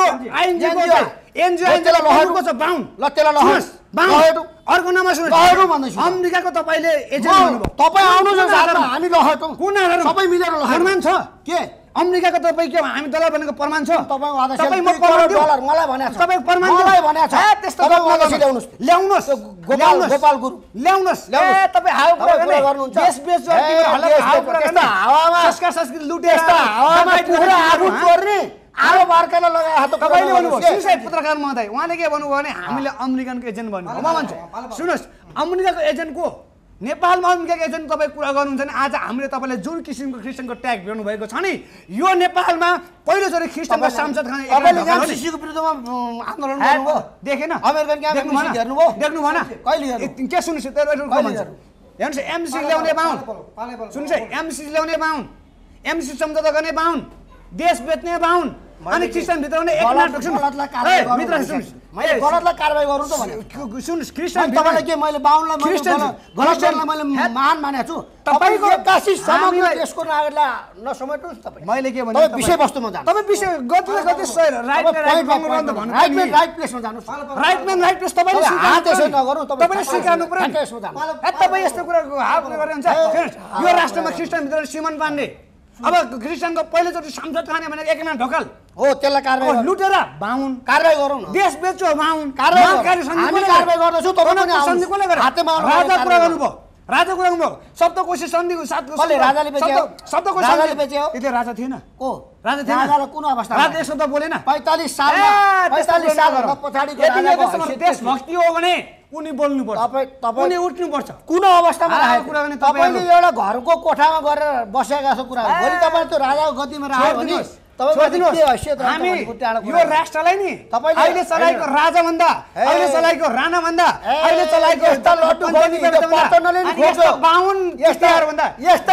एनजिओ छ बाउन ल त्यसलाई लहटु अर्को नाममा सुन्नु लहटु भन्दैछु अमेरिकाको तपाईले एजेन्ट भन्नुभयो तपाईँ आउनुहुन्छ साथमा हामी लहटौँ कुन आधारमा सबै मिलेर प्रमाण छ के अमेरिकाको तपाईँ के हामी दलाल भनेको प्रमाण छ तपाईको आधा तपाईँ म प्रमाण डलर मलाई भनेको छ तपाईँ प्रमाण मलाई भनेको छ त्यस्तो ल्याउनुस् गोपाल गुरु ल्याउनुस् ए तपाईँ हावा गर्नुहुन्छ देश बेच हावामा संस्कार संस्कृति लुटे यस्ता हावामा पुरा आगो चोर्ने आगो बार्काले लगाए हात तपाईले भन्नुभयो सुसाइड पत्रकार महोदय उहाँले के भन्नुभयो भने हामीले अमेरिकनको एजेन्ट भन्नुभयो म भन्छु सुन्नुहोस् अमेरिकाको एजेन्ट को नेपालमा अमेरिकाको एजेन्ट तपाईँ कुरा गर्नुहुन्छ भने आज हामीले तपाईँले जुन किसिमको क्रिस्चियनको ट्याग भेट्नु भएको छ नि यो नेपालमा पहिलोचोटि क्रिस्चियनको सांसद खाने तपाईले एमसीसीको विरुद्धमा आन्दोलन गर्नुभयो देखेन अमेरिकन क्याम्प हेर्नुभयो देख्नु भएन कहिले हेर्नु के सुन्नुहोस् हेर्नुहोस् एमसी ल्याउने बाहुन सुन्नुहोस् एमसी ल्याउने बाहुन एमसी सम्झौता गर्ने बाहुन देश बेच्ने बाहुन अनि क्रिस्चियन भित्राउने एक नाटक सुन्नुहोस् मैले गलतलाई कारबाही गर्नु त भने सुन्नुहोस् क्रिस्चियन तपाईलाई के मैले बाहुनलाई गलतलाई मैले महान मानेको छु तपाईको काशी समग्र देशको नागरिकलाई नसमेट्नुस् तपाईँ मैले के भने तपाईँ विषयवस्तुमा जानु तपाईँ विषय गति राइट प्लेसमा जानुस् राइट प्लेस तपाईले हात यसो नगर्नु तपाईले स्वीकार्नु पर्यो त्यसमा जानु तपाईँ यस्तो कुराको हात गर्ने हुन्छ यो राष्ट्रमा क्रिस्चियन भित्र सीमन पाण्डे अब क्रिस्चियनको पहिलोचोटि सांसद खाने भनेको एकनाथ ढकाल हो त्यसलाई कारबाही लुटेर बाहुन कारबाही गरौँ न देश बेच्यो बाहुन हामी कारबाही गर्दैछौँ तपाईँ पनि हाते राजा कुरा गर्नुभयो राजाको कुरा गर्नुभयो सप्तकोशी सन्धिको साथको कसले राजाले बेच्यो? सप्तकोशी राजाले बेच्यो? यति राजा थिएन को राजा थिएन राजालाई कुन अवस्थामा राजा यसो त बोलेन 45 सालमा 45 सालभन्दा पछाडिको राजाको हैसियत देशभक्ति हो भने उनी बोल्नुपर्छ तपाईँ उनी उठ्नुपर्छ कुन अवस्थामा राजाको कुरा गर्ने तपाईँले एउटा घरको कोठामा गरेर बसेका जस्तो कुरा हो भोलि तपाईँ त्यो राजाको गतिमा राख्यो भने तपाईँको के हैसियत रहन्छ हामी भनेको त्यहाँबाट यो कुरा हो। राष्ट्रलाई नि तपाईँले- अहिले चलाएको राजा भन्दा अहिले चलाएको राणा भन्दा अहिले चलाएको यस्ता लड्डु खोल्ने हिजो पाटनले नि खोज्यो। यस्ता भन्दा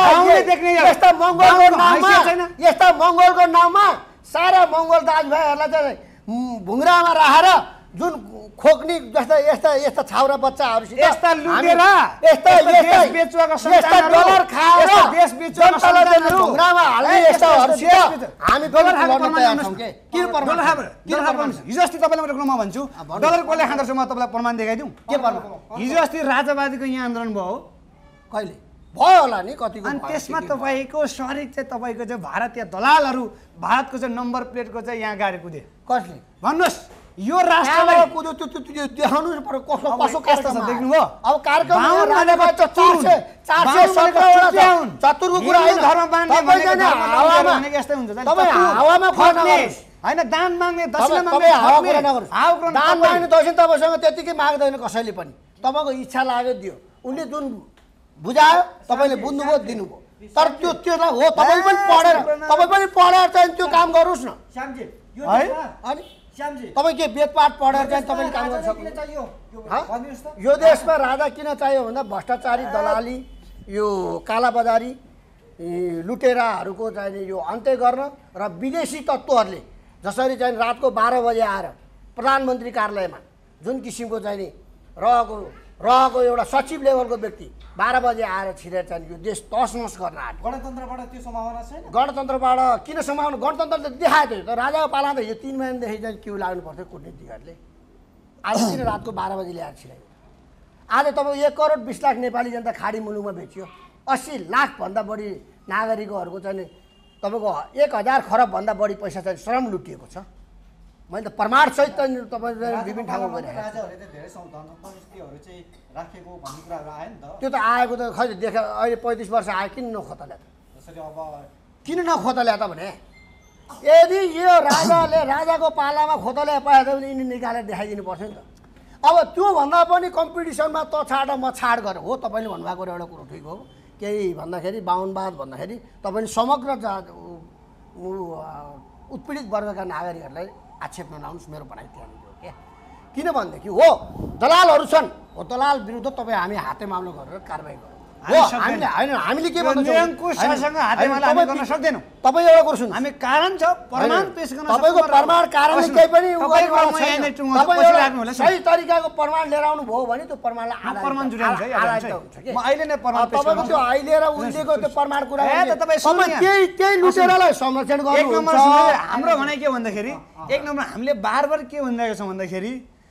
यस्ता मङ्गोलको नाममा यस्ता मङ्गोलको नाममा सारा मङ्गोल दाजुभाइहरूलाई चाहिँ भुङ्रामा राखेर जुन खोक्नी जस्ता यस्ता यस्ता छाउरा बच्चाहरूसित यस्ता लुटेर यस्ता देश बेचुवाका यस्ता सन्तानहरू, डलर खाएर यस्ता देश बेचुवाका जनतालाई चाहिँ सन्तानहरू, भुङ्रामा हाल्ने यस्ताहरूसित हामी डलर पनि खाएको लड्न प्रमाण तयार आउनुहोस् छौँ न। के डलर प्रमाण खाएको हिजो अस्ति तपाईँलाई मैले कुरामा भन्छु डलर कसले खाँदो रहेछ म तपाईँलाई प्रमाण देखाइदिउँ के प्रमाण हिजो अस्ति राजावादीको यहाँ आन्दोलन भयो हो कहिले भयो होला नि कतिको अनि भयो, त्यसमा के के भयो। तपाईँको शरीर चाहिँ तपाईँको चाहिँ भारतीय दलालहरू भारतको चाहिँ नम्बर प्लेटको चाहिँ यहाँ गाडी कुदे कसले भन्नुहोस् यो राष्ट्रलाई कहाँबाट कुद्यो त्यो देखाउनु नि पर्यो कसो अब कसो यस्तो छ, कार्यक्रममा देख्नुभयो? अब कार्यक्रम बाहुन राजाको भनेको चतुर हुन्। 417 बाहुन भनेको वटा हुन्। चतुरको कुरा हिन्दू होइन धर्म मान्ने तपाईँ भनेको चाहिँ धर्म हावामा भनेको यस्तै हुन्छ जाने। तपाईँ चतुर, हावामा कुरा खट्ने, नगर्नुहोस्। होइन दान माग्ने दक्षिणा तपाईँ माग्ने हावा खट्ने, कुरा नगर्नुहोस् हावा कुरा दान तपाईँ- माग्ने दक्षिण तपाईँसँग त्यतिकै माग्दैन कसैले पनि तपाईँको इच्छा लाग्यो दियो उनले जुन बुझायो तपाईँले बुझ्नुभयो दिनुभयो तर त्योलाई हो तपाईँ पनि पढेर तपाईँ पनि पढेर चाहिँ त्यो काम गर्नुहोस् न श्यामजी यो है? देशमा अनि श्यामजी तपाईँ के वेदपाठ पढेर चाहिँ तपाईँले काम गर्न किन सक्नुहुन्छ चाहियो हँ? भनिदिनुहोस् त यो देशमा राजा किन चाहियो भन्दा भ्रष्टाचारी दलाली यो कालाबजारी लुटेराहरूको चाहिँ यो अन्त्य गर्न र विदेशी तत्त्वहरूले जसरी चाहिँ रातको 12 बजे आएर प्रधानमन्त्री कार्यालयमा जुन किसिमको चाहिँ नि रहेको एउटा सचिव लेभलको व्यक्ति 12 बजे आएर छिरेर चाहिँ यो देश तसनस गर्न आँट्यो गणतन्त्रबाट त्यो सम्भावना छैन गणतन्त्रबाट किन सम्भावना गणतन्त्रले देखाएको थियो त राजाको पालामा त यो 3 महिनादेखि चाहिँ क्यु लाग्नु पर्थ्यो कूटनीतिहरूले आज किन रातको 12 बजी ल्याएर छिरायो आज तपाईँ 1 करोड 20 लाख नेपाली जनता खाडी मुलुकमा बेचियो 80 लाखभन्दा बढी नागरिकहरूको चाहिँ तपाईँको 1000 खरबभन्दा बढी पैसा चाहिँ श्रम लुटिएको छ मैले त प्रमाणसहित तपाईँ विभिन्न ठाउँमा गइरहेको छु राजाहरूले त धेरै परिस्थितिहरू चाहिँ राखेको भन्ने कुराहरू आयो नि त त्यो त आएको त खै देख अहिले 35 वर्ष आयो किन नखोतल्या त जसरी अब किन नखोतल्या त भने यदि यो राजाले राजाको पालामा खोतल्या पाए भने यिनी निकालेर देखाइदिनु पर्छ नि त अब त्योभन्दा पनि कम्पिटिसनमा त छाड म छाड गरेँ हो तपाईँले भन्नुभएको एउटा कुरो ठिक हो केही भन्दाखेरि बाहुनवाद भन्दाखेरि तपाईँले समग्र उत्पीडित वर्गका नागरिकहरूलाई आक्षेप नलाउनुहोस् मेरो भनाइ त्यहाँनिर हो क्या किनभनेदेखि हो दलालहरू छन् हो दलाल विरुद्ध तपाईँ हामी हाते मामला गरेर कारबाही गरौँ हो हामीले होइन हामीले के भन्छौँ निरङ्कुश शासनसँग हाते मामला हामी गर्न सक्दैनौँ तपाईँ एउटा कुरो सुन्नु हामी कारण छ प्रमाण पेश गर्न तपाईँको प्रमाण कारणले केही पनि उ तपाईँको गर्नु म यहाँनिर छैन। टुङ्गो तपाईँ बसिराख्नु एउटा होला सही तरिकाको प्रमाण लिएर आउनु भयो भने त्यो प्रमाणलाई आधारित प्रमाण जुटाउनु छ है, आधारित है। हुन्छ के। म अहिले नै प्रमाण पेश तपाईँको गर्छु। त्यो अहिले र उहिलेको त्यो प्रमाण कुरा ए, त गर्ने, तपाईँ सुन्नु यहाँ। त्यही लुटेरलाई संरक्षण एक नम्बर गर्नुहुन्छ सुन्नु, हाम्रो भनाइ के भन्दाखेरि एक नम्बर हामीले बार के भनिरहेको छौँ भन्दाखेरि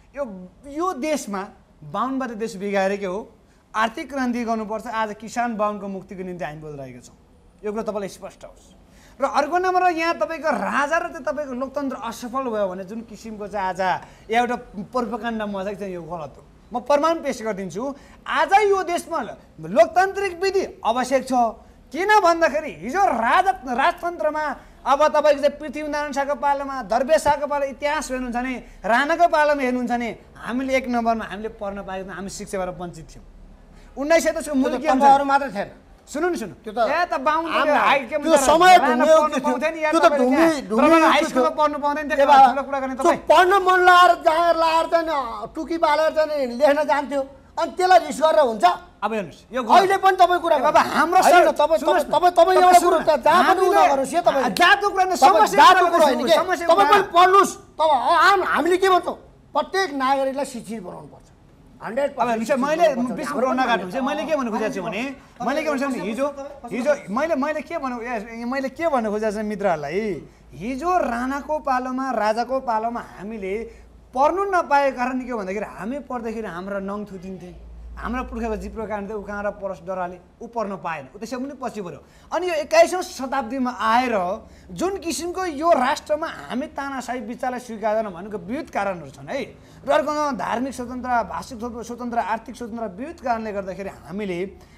यो देशमा बाहुनबाट देश बिगाएर के हो आर्थिक क्रान्ति गर्नुपर्छ आज किसान बाहुनको मुक्तिको निम्ति हामी बोलिरहेका छौँ यो कुरा तपाईँलाई स्पष्ट होस् र अर्को नम्बर यहाँ तपाईँको राजा र चाहिँ तपाईँको लोकतन्त्र असफल भयो भने जुन किसिमको चाहिँ आज एउटा प्रोपागन्डा मजाक चाहिँ यो गलत हो म प्रमाण पेश गरिदिन्छु आज यो देशमा लोकतान्त्रिक विधि आवश्यक छ किन भन्दाखेरि हिजो राजतन्त्रमा अब तपाईँको चाहिँ पृथ्वीनारायण शाहको पालामा दरवेश शाहको पाला इतिहास हेर्नुहुन्छ भने राणाको पालामा हेर्नुहुन्छ भने हामीले एक नम्बरमा हामीले पढ्न पाएको हामी शिक्षाबाट वञ्चित थियौँ 1900 मूल के तपाईँहरू मात्र थिएन सुन्नु न सुन्नु त्यो त ए त बाहुन त्यो समय ढुङ्ग्यो त्यो त ढुङ्गी हाई स्कुलमा पढ्नु पाउँदैन ए त्यो बाबा, ठुलो कुरा गर्ने त्यो तपाईँ पढ्न मन लाएर जहाँ लाएर चाहिँ टुकी बालेर चाहिँ लेख्न जान्थ्यो अनि त्यसलाई रिस गरेर हुन्छ अब हेर्नुहोस् यो अहिले पनि तपाईँ कुरा बाबा हाम्रो होइन, सर तपाईँ सुन्नुहोस् न, तपाईँ एउटा कुरो सुन्नु न, जहाँ पनि हामीले- उयो नगर्नुहोस् है तपाईँ जातको कुरा होइन, तपाईँ समस्या जातको कुरा कुरा होइन के समस्या तपाईँ कुरा। पनि पढ्नुहोस् हामीले के भन्छौँ प्रत्येक नागरिकलाई शिक्षित बनाउनु पर्छ 100% अब हेर्नुहोस् है, मैले विश्व नकाट्नु चाहिँ मैले के भन्नु खोजेको छु भने मैले के भन्छु भने हिजो मैले के भन्नु खोजेको छु मित्रहरूलाई हिजो राणाको पालोमा राजाको पालोमा हामीले पढ्नु नपाएको कारण के भन्दाखेरि हामी पढ्दाखेरि हाम्रो नङ थुतिन्थे हाम्रो पुर्खाको जिब्रो काट्दै ऊ कहाँ र परस डराले ऊ पढ्न पाएन ऊ त्यसै पनि पछि पऱ्यो अनि यो 21औं शताब्दीमा आएर जुन किसिमको यो राष्ट्रमा हामी तानाशाही विचारलाई स्वीकार्दैन भनेको विविध कारणहरू छन् है र अर्को धार्मिक स्वतन्त्र भाषिक स्वतन्त्र आर्थिक स्वतन्त्र विविध कारणले गर्दाखेरि हामीले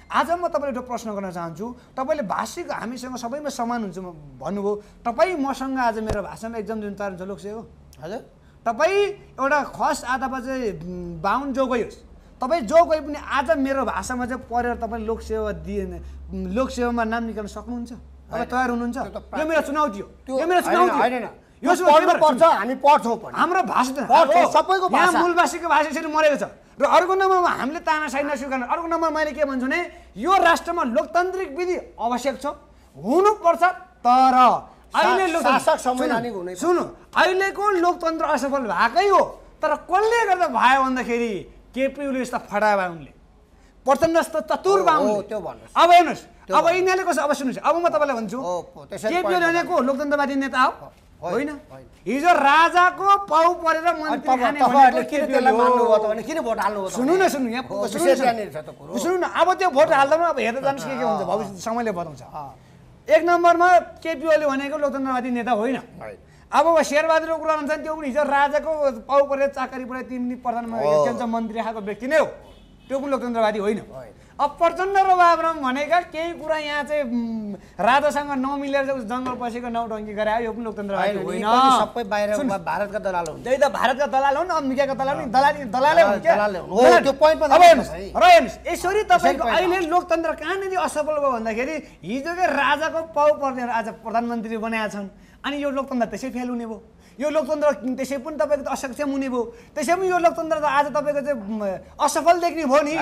आज म तपाईँले एउटा प्रश्न गर्न चाहन्छु तपाईँले भाषिक हामीसँग सबैमा समान हुन्छ भन्नुभयो तपाईँ मसँग आज मेरो भाषामा एक्जाम दिन चाहनुहुन्छ लोकसेवा हजुर तपाईँ एउटा खस अथवा चाहिँ बाहुन जो गई होस् तपाईँ जो गए पनि आज मेरो भाषामा चाहिँ पढेर तपाईँ लोकसेवामा नाम निकाल्न सक्नुहुन्छ तपाईँ तयार हुनुहुन्छ यो मेरो चुनौती हो यो मेरो चुनौती होइन यो पढ्नुपर्छ हामी पढ्छौँ पनि हाम्रो भाषा सबैको यहाँ भाषा मूलवासीको भाषा यसरी मरेको छ र अर्को नम्बरमा हामीले तानासाही नस्वीकार्नु अर्को नम्बर मैले के भन्छु भने यो राष्ट्रमा लोकतान्त्रिक विधि आवश्यक छ हुनुपर्छ तर अहिले शासक संवैधानिक हुनै पर्छ। सुन्नु अहिलेको लोकतन्त्र असफल भएकै हो तर कसले गर्दा भयो भन्दाखेरि केपी ओली यस्ता फडा बाहुनले प्रचण्ड जस्तो चतुर बाहुनले त्यो भन्नुहोस् अब हेर्नुहोस् अब यिनीहरूले कसो अब सुन्नुहोस् अब म तपाईँलाई भन्छु त्यसरी केपी ओली भनेको लोकतन्त्रवादी नेता हो होइन हिजो राजाको पाउ परेर मन्त्री खाने तपाईँहरूले भनेको किन केपी त्यसलाई ओली हो। मान्नुभयो त भने किन भोट हाल्नुभयो त सुन्नु न सुन्नु यहाँ सुन्नु न अब त्यो भोट हाल्दामा अब हेर्दा जानुहोस् के हुन्छ भविष्य समयले बताउँछ एक नम्बरमा केपी ओली भनेको लोकतन्त्रवादी नेता होइन अब शेरबहादुरको कुरा हुन्छ त्यो पनि हिजो राजाको पाउ परेर चाकरी परेर तिमी प्रधानमन्त्री मन्त्री खाएको व्यक्ति नै हो त्यो पनि लोकतन्त्रवादी होइन अब प्रचण्ड र बाबुराम भनेका केही कुरा यहाँ चाहिँ राजासँग नमिलेर जङ्गल पसेको नौटङ्की गरे यो पनि लोकतन्त्रवादी होइन सबै बाहिर भारतका दलाल हुन् त्यही त भारतका दलाल हुन् अमेरिकाका दलाल हुन् दलालै हुन् क्या हो त्यो पोइन्टमा अब हेर्नुहोस् यसरी तपाईँको अहिले लोकतन्त्र कहाँनिर असफल भयो भन्दाखेरि हिजोकै राजाको पाउ पर्ने आज प्रधानमन्त्री बनाएका छन् अनि यो लोकतन्त्र त्यसै फेल हुने भयो यो लोकतन्त्र त्यसै पनि तपाईँको असक्षम हुने भयो त्यसै पनि यो लोकतन्त्र त आज तपाईँको चाहिँ असफल देख्ने भयो नि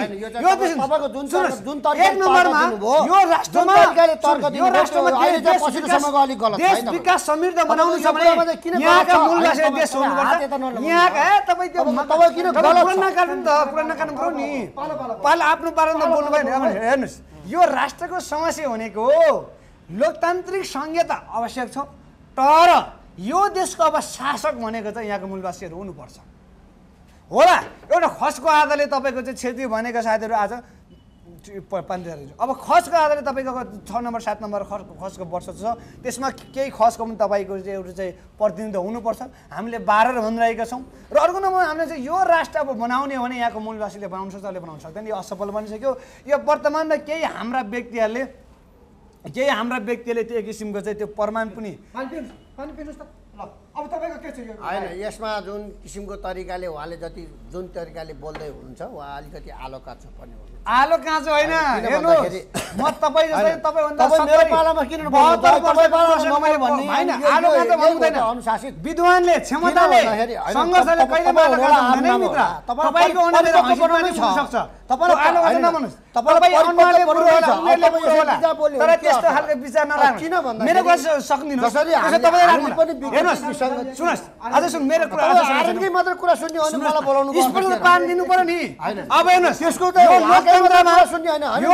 एक नम्बरमा यो राष्ट्रमा देश विकास समृद्ध बनाउनु छ भने यहाँका मूलवासी देश हुनुपर्छ यहाँका तपाईँ त्यो पुरानो कानुन त पुरानो कानुन पऱ्यो नि पाला आफ्नो पारामा बोल्नु भएन हेर्नुहोस् यो राष्ट्रको समस्या भनेको लोकतान्त्रिक संहिता आवश्यक छ तर यो देशको अब शासक भनेको चाहिँ यहाँको मूलवासीहरू हुनुपर्छ होला एउटा खसको आधारले तपाईँको चाहिँ क्षेत्रीय भनेका साथीहरू आज अब खसको आधारले तपाईँको 6 नम्बर 7 नम्बर खसको वर्ष छ त्यसमा केही खसको पनि तपाईँको चाहिँ एउटा चाहिँ प्रतिनिधित्व हुनुपर्छ हामीले 12 भनिरहेका छौँ र अर्को नम्बर हामीले चाहिँ यो राष्ट्र अब बनाउने हो भने यहाँको मूलवासीले बनाउन सक्छ अहिले बनाउन सक्दैन यो असफल बनिसक्यो यो वर्तमानमा केही हाम्रा व्यक्तिहरूले त्यो किसिमको चाहिँ त्यो प्रमाण पनि पानी पिनुस् त ल अब तपाईको के छ यो हैन यसमा जुन किसिमको तरिकाले उहाँले जुन तरिकाले बोल्दै हुनुहुन्छ उहाँ अलिकति आलो काँचो पनि हुनुहुन्छ आलो काँचो होइन हेर्नुहोस् म तपाईँ जस्तै तपाईँभन्दा मेरो पालामा किन आलो काँचो भन्नुहुँदैन अनुशासित विद्वानले क्षमताले सङ्घर्षले कहिले तपाईँको अनुसार हुन सक्छ तपाईँ आलो काँचो नभन्नुहोस् तपाईँ अनुहारले बुढो होला उनीहरूले बुढो होला तर त्यस्तो खालको विचार नराख्नु मेरो कुरा सक्दिनुहोस् हेर्नुहोस् सुन्नुहोस् आज सुन मेरो कुरा आरएनकै मात्र कुरा सुन्ने हो नि मलाई बोलाउनु पर्छ स्पष्ट पान दिनु पर्यो नि अब हेर्नुहोस् त्यसको त यो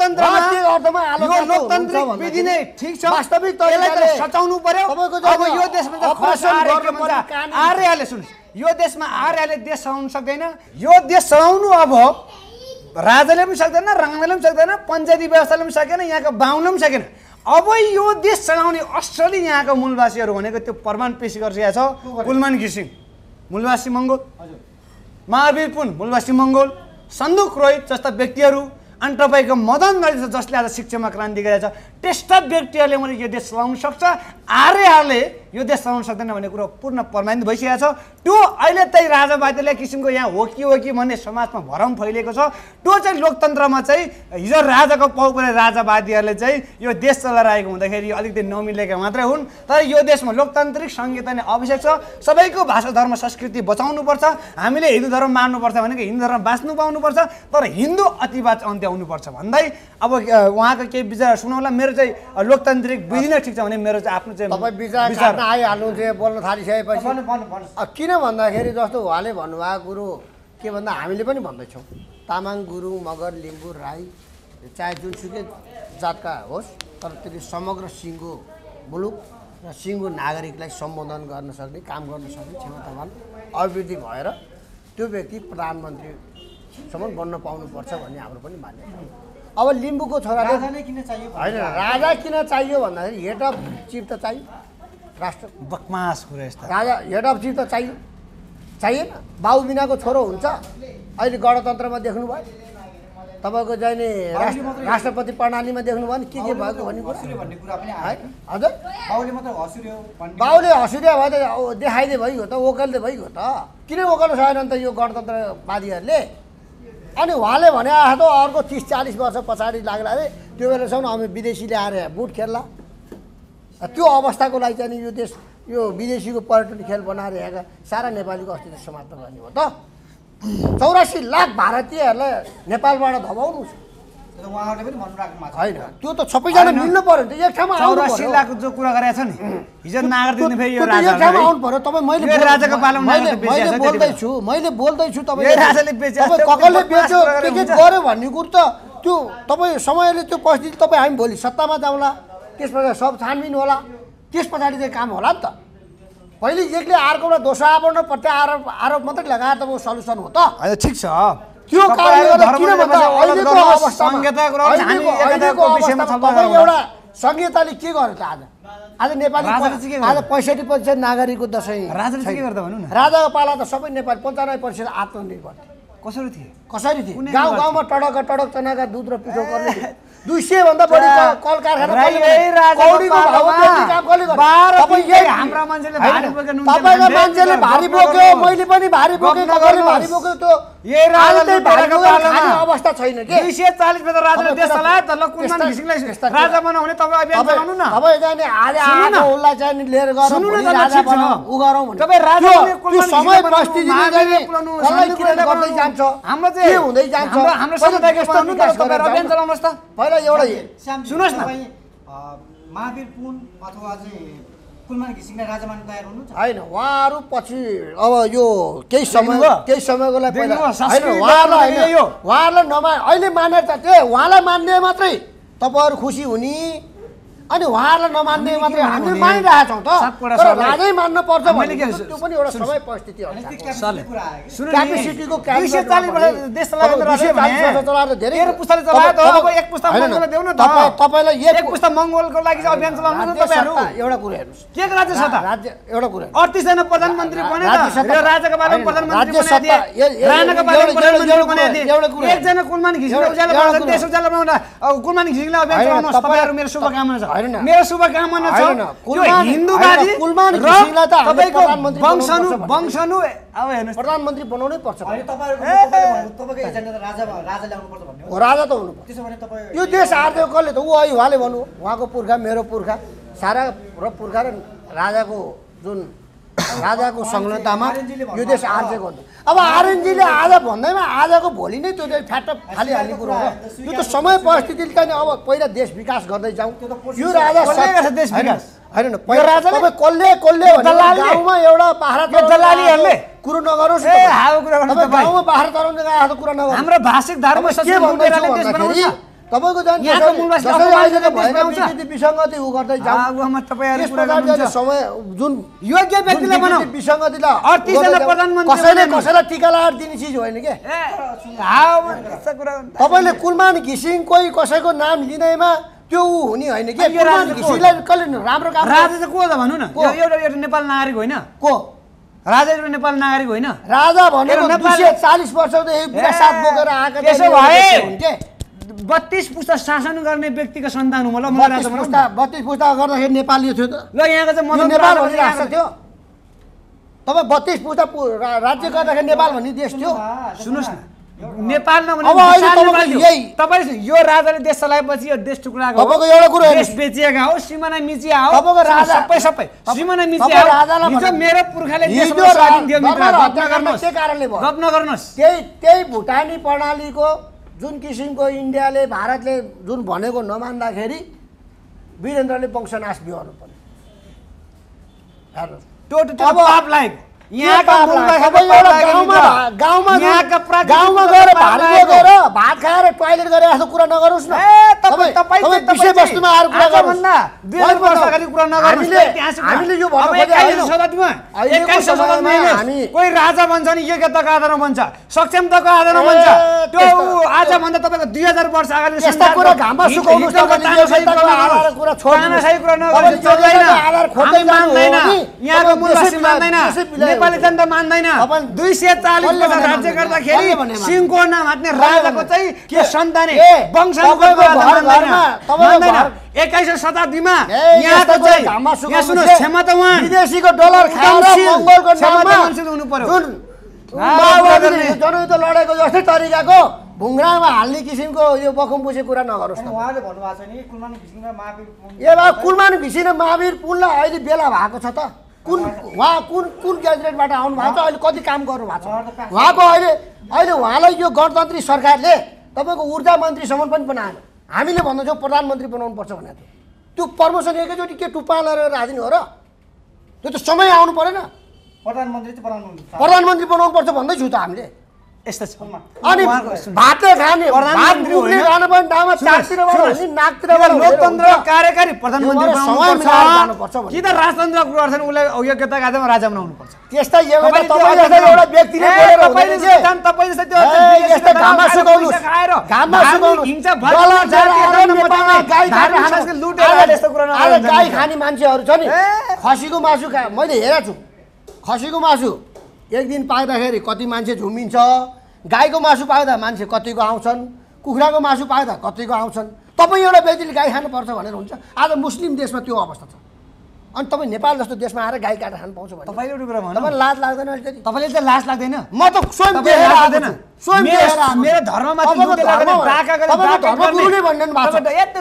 लोकतन्त्रिक विधि नै ठिक छ वास्तविक तरिकाले सचाउनु पर्यो अब यो देशमा त आर्यले सुन्नुहोस् यो देशमा आर्यले देश चलाउनु सक्दैन यो देश चलाउनु अब राजाले पनि सक्दैन रङ्गले पनि सक्दैन पञ्चायती व्यवस्थाले पनि सकेन यहाँको बाहुनले पनि सकेन अब यो देश चलाउने असली यहाँको मूलवासीहरू भनेको त्यो प्रमाण पेश गरिरहेको छ कुलमान घिसिङ मूलवासी मङ्गोल महावीर पुन मूलवासी मङ्गोल सन्दुक रोहित जस्ता व्यक्तिहरू अनि तपाईँको मदन ललित जसले आज शिक्षामा क्रान्ति गरेको छ त्यस्ता व्यक्तिहरूले मैले यो देश चलाउन सक्छ आर्यहरूले यो देश चलाउन सक्दैन भन्ने कुरो पूर्ण प्रमाणित भइसकेको छ त्यो अहिले चाहिँ राजावादीले किसिमको यहाँ हो कि भन्ने समाजमा भरम फैलिएको छ त्यो चाहिँ लोकतन्त्रमा चाहिँ हिजो राजाको पाउ परे राजावादीहरूले चाहिँ यो देश चलाइरहेको हुँदाखेरि अलिकति नमिलेका मात्रै हुन् तर यो देशमा लोकतान्त्रिक संहिता नै आवश्यक छ सबैको भाषा धर्म संस्कृति बचाउनुपर्छ हामीले हिन्दू धर्म मान्नुपर्छ भनेको हिन्दू धर्म बाँच्नु पाउनुपर्छ तर हिन्दू अतिवाद अन्त्य हुनुपर्छ भन्दै अब उहाँको केही विचार सुनाउला मेरो चाहिँ लोकतान्त्रिक विधि नै ठिक छ भने मेरो चाहिँ आफ्नो चाहिँ तपाईँ विचार आइहाल्नु चाहिँ बोल्न थालिसकेपछि किन भन्दाखेरि जस्तो उहाँले भन्नुभएको कुरो के भन्दा हामीले पनि भन्दैछौँ तामाङ गुरुङ मगर लिम्बू राई चाहे जुनसुकै जातका होस् तर त्यसले समग्र सिङ्गो मुलुक र सिङ्गो नागरिकलाई सम्बोधन गर्न सक्ने काम गर्न सक्ने क्षमतावान अभिवृद्धि भएर त्यो व्यक्ति प्रधानमन्त्रीसम्म बन्न पाउनुपर्छ भन्ने हाम्रो पनि मान्यता हो अब लिम्बूको छोराले होइन राजा किन चाहियो भन्दाखेरि हेड अफ चिफ त चाहियो राष्ट्र बकमास कुरा यस्तो राजा हेड अफ चिफ त चाहिएन बाबु बिनाको छोरो हुन्छ अहिले गणतन्त्रमा देख्नुभयो तपाईँको चाहिँ नि राष्ट्रपति प्रणालीमा देख्नुभयो नि के भएको भन्ने कुरा भन्ने कुरा पनि आयो हजुर बाउले मात्र हँस्यो बाउले हँसिदियो भयो त देखाइदिए भइगयो त वकालले भइगयो त किन वकाल्नु छैन त यो गणतन्त्रवादीहरूले अनि उहाँले भने आएको त अर्को 30-40 वर्ष पछाडि लाग्ला अरे त्यो बेलासम्म हामी विदेशीले आएर बुट खेल्ला त्यो अवस्थाको लागि चाहिँ यो देश यो विदेशीको पर्यटन खेल बनाएर यहाँका सारा नेपालीको अस्तित्व समाप्त गर्ने हो त 84 लाख भारतीयहरूलाई नेपालबाट धपाउनु छ उहाँहरूले पनि भन्नु राख्नु होइन त्यो त सबैजना मिल्नु पर्यो नि त एक ठाउँमा आउनु 84 लाख जो कुरा गरेछ नि हिजो नागर दिने फेरि यो त्यो एक ठाउँमा आउनु पर्यो तपाईँ यो राजाको पालामा मैले बोल्दैछु तपाईँ यो राजाले बेचेछ ककलले बेच्यो के गर्यो भन्ने कुरो त त्यो तपाईँ समयले त्यो परिस्थिति तपाईँ हामी भोलि सत्तामा जाउँला त्यस पछाडि सब छानबिन होला त्यस पछाडि चाहिँ काम होला नि त पहिले एकले अर्कोबाट दोषो आरोप आरोप मात्रै लगाएर त सल्युसन हो त होइन ठिक छ त्यो कारणले गर्दा किन भन्दा अहिलेको अवस्थामा एउटा संहिताले के गर्यो त आज नेपाली आज 65% नागरिकको दशैं राजाले के गर्दा भन्नु न राजाको पाला त सबै नेपाली 95% आत्मनिर्भर कसरी थिए गाउँ गाउँमा टडक चनाका दुध र पिठो गर्ने 200 भन्दा बढी कल कारखाना हाम्रा मान्छेले तपाईको मान्छेले भारी बोक्यो मैले पनि भारी बोकेँ ककलले भारी बोक्यो त्यो यही राजाले अवस्था छैन के 240 मा त राजाले देश चलायो त ल कुलमान घिसिङलाई राजा बनाउने तपाईँ अभियान चलाउनु न तपाईँ जाने आज आएको उसलाई चाहिँ लिएर गरौँ राजा बनाऊ उ गरौँ भने तपाईँ राजाले कुलमान समय परिस्थितिले कसलाई किन गर्दै जान्छ हाम्रो चाहिँ के हुँदै जान्छ हाम्रो समुदायको यस्तो हुनु त तपाईँ अभियान चलाउनुहोस् त पहिला एउटा सुन्नुहोस् न महावीर पुन अथवा चाहिँ कुलमान घिसिङलाई राजा मान्न तयार हुनुहुन्छ हैन उहाँहरू पछि अब यो केही समयको लागि पहिला हैन उहाँहरूलाई नमान अहिले मानेर त त्यो उहाँलाई मान्ने मात्रै तपाईहरु खुसी हुने अनि उहाँहरूलाई नमान्ने मात्रै हामीले मानिरहेका छौँ त तर राजै मान्न पर्छ भने त्यो पनि एउटा समय परिस्थिति हो क्यापेसिटीको 240 वर्ष देश चलाएको चलाएर धेरै पुस्ताले चलायो त अब एक पुस्ता मङ्गोललाई देऊ न त तपाईलाई एक पुस्ता मङ्गोलको लागि चाहिँ अभियान चलाउनु न तपाईहरु एउटा कुरा हेर्नुस् के राज्य छ त राज्य एउटा कुरा 38 जना प्रधानमन्त्री बने त यो राजाको बारेमा प्रधानमन्त्री बनाइदिए राणाको बारेमा प्रधानमन्त्री बनाइदिए एकजना कुलमान घिसिङले उज्यालो बनाउँछ देश उज्यालो बनाउँछ अब कुलमान घिसिङले अभियान चलाउनुहोस् तपाईहरु मेरो शुभकामना छ मेरो शुभकामना छ यो हिन्दूवादी कुलमान घिसिङलाई त तपाईको वंशनु अब हेर्नुस् प्रधानमन्त्री बनाउनै पर्छ तपाईको एजेन्डा त राजा ल्याउनु पर्छ भन्ने हो राजा त हुनु पर्छ त्यसो भने तपाई यो देश आर्थिक कसले त उहाँले भन्नु उहाँको पुर्खा मेरो पुर्खा सारा र पुर्खा र राजाको जुन राजाको संलग्नतामा यो देश आर्थिक हुन्छ अब आरएनजीले आज भन्दैमा आजको भोलि नै त्यो फ्याट फालिहाल्ने कुरो हो यो त समय परिस्थितिले चाहिँ अब पहिला देश विकास गर्दै जाउँ यो राजा देश विकास हैन पहिला राजा कसले गाउँमा एउटा पाखरा दलालीहरुले कुरो नगरोस् ए हाउ कुरा गर्नु तपाईँ गाउँमा पाखरा चराउने गएको कुरा नगर्नु हाम्रो भाषिक धर्म संस्कृतिले देश बनाउँछ तपाईको जान्छ यहाँको मूलवासी अहिले भएपछि विसङ्गति उ गर्दै जाऊ आगोमा तपाईहरु कुरा गर्नुहुन्छ समय जुन योग्य व्यक्तिले बनाऊ विसङ्गतिलाई 38 जना प्रधानमन्त्री कसैलाई टीका लगाएर दिने चिज होइन के हाउ यस्ता कुरा तपाईले कुलमान घिसिङ कोही कसैको नाम लिँदैमा त्यो उ हुने होइन के कुलमान घिसिङलाई कसले राम्रो काम राजा चाहिँ को हो त भन्नु न एउटा नेपाल नागरिक होइन को राजा एउटा नेपाल नागरिक होइन राजा भनेको 240 वर्षदेखि विरासत बोकेर आएका त्यसो भए 32 पुस्ता शासन गर्ने व्यक्तिको सन्तान हुँ म 32 पुस्ता गर्दाखेरि नेपाली थियो त ल यहाँको चाहिँ मदन नेपाल भन्ने राष्ट्र थियो तपाईँ 32 पुस्ता राज्य गर्दाखेरि नेपाल भन्ने देश थियो सुन्नुहोस् न नेपाल नभने तपाईँ यो राजाले देश चलाएपछि यो देश टुक्रा तपाईँको एउटा कुरा देश बेचिएका हो सिमाना मिचिया हो तपाईँको राजा सबै सिमाना मिचिया हो हिजो मेरो पुर्खाले देशमा स्वाधीन दियो के कारणले भयो गफ नगर्नुहोस् त्यही भुटानी प्रणालीको जुन किसिमको इन्डियाले भारतले जुन भनेको नमान्दाखेरि वीरेन्द्रले वंशनाश बिहोर्नु पर्यो टोटल पाप लागेको गाउँमा गएर भात खाएर टोयलेट गरेर यस्तो कुरा नगर्नुहोस् न विषयवस्तुमा आएर कुरा हामीले यो कोही राजा बन्छ नि योग्यताको आधारमा बन्छ सक्षमताको आधारमा बन्छ त्यो आज भन्दा तपाईँको 2000 वर्ष अगाडि यस्ता कुरा घाममा सुकाउनुहोस् यहाँको मूलवासी मान्दैन नेपाली जनता मान्दैन 240 वर्ष राज्य गर्दाखेरि सिंहको नाम हात्ने राजाको चाहिँ के सन्तानी वंशको मान्दैन 21औं शताब्दीमा यहाँको चाहिँ यहाँ सुन्नुहोस् क्षमतावान विदेशीको डलर खाएर मङ्गोलको नाममा हुनु पर्यो जुन जनयुद्ध लडेको जस्तै तरिकाको भुङ्ग्रामा हाल्ने किसिमको यो बखुमपुसे कुरा नगरोस् न। उहाँले भन्नुभएको छ नि कुलमान घिसिङ र महावीर पुन ए बा कुलमान घिसिङ र महावीर पुनलाई अहिले बेला भएको छ त उहाँ कुन ग्याजेटबाट आउनु भएको छ अहिले कति काम गर्नु भएको छ उहाँको अहिले उहाँलाई यो गणतन्त्री सरकारले तपाईँको ऊर्जा मन्त्रीसम्म पनि बनाएन। हामीले भन्दछौँ प्रधानमन्त्री बनाउनु पर्छ भनेको त्यो पर्मिसन एकैचोटि के टुप्पा लगाएर राख्दिनु हो र त्यो त समय आउनु परेन। प्रधानमन्त्री बनाउनु पर्छ भन्दैछु त हामीले यस्तो छ अनि भातले खाने प्रधानमन्त्री खान पनि डामा चारतिरबाट नि नाकतिरबाट लोकतन्त्र कार्यकारी प्रधानमन्त्री बनाउनु पर्छ कि त राजतन्त्र गर्छन् उसलाई योग्यता आधारमा राजा बनाउनु पर्छ। त्यस्ता एउटा व्यक्तिले बोलेर तपाईले चाहिँ त्यो यस्ता घाममा सुकाउनु गाई खाने मान्छेहरू छ नि खसीको मासु मैले हेरेको छु खसीको मासु एक दिन पाक्दाखेरि कति मान्छे झुमिन्छ गाईको मासु पाक्दा मान्छे कतिको आउँछन् कुखुराको मासु पाक्दा कतिको आउँछन्। तपाईँ एउटा व्यक्तिले गाई खानुपर्छ भनेर हुन्छ। आज मुस्लिम देशमा त्यो अवस्था छ अनि तपाईँ नेपाल जस्तो देशमा आएर गाई काटेर खानु पाउँछ भने तपाईँले एउटा कुरा भन्नु तपाईँ लाज लाग्दैन अलिकति तपाईँले चाहिँ लाज लाग्दैन म त स्वयं देखेर आउँदैन स्वयं देखेर मेरो धर्ममा धर्मगुरुले भनिरहनु भएको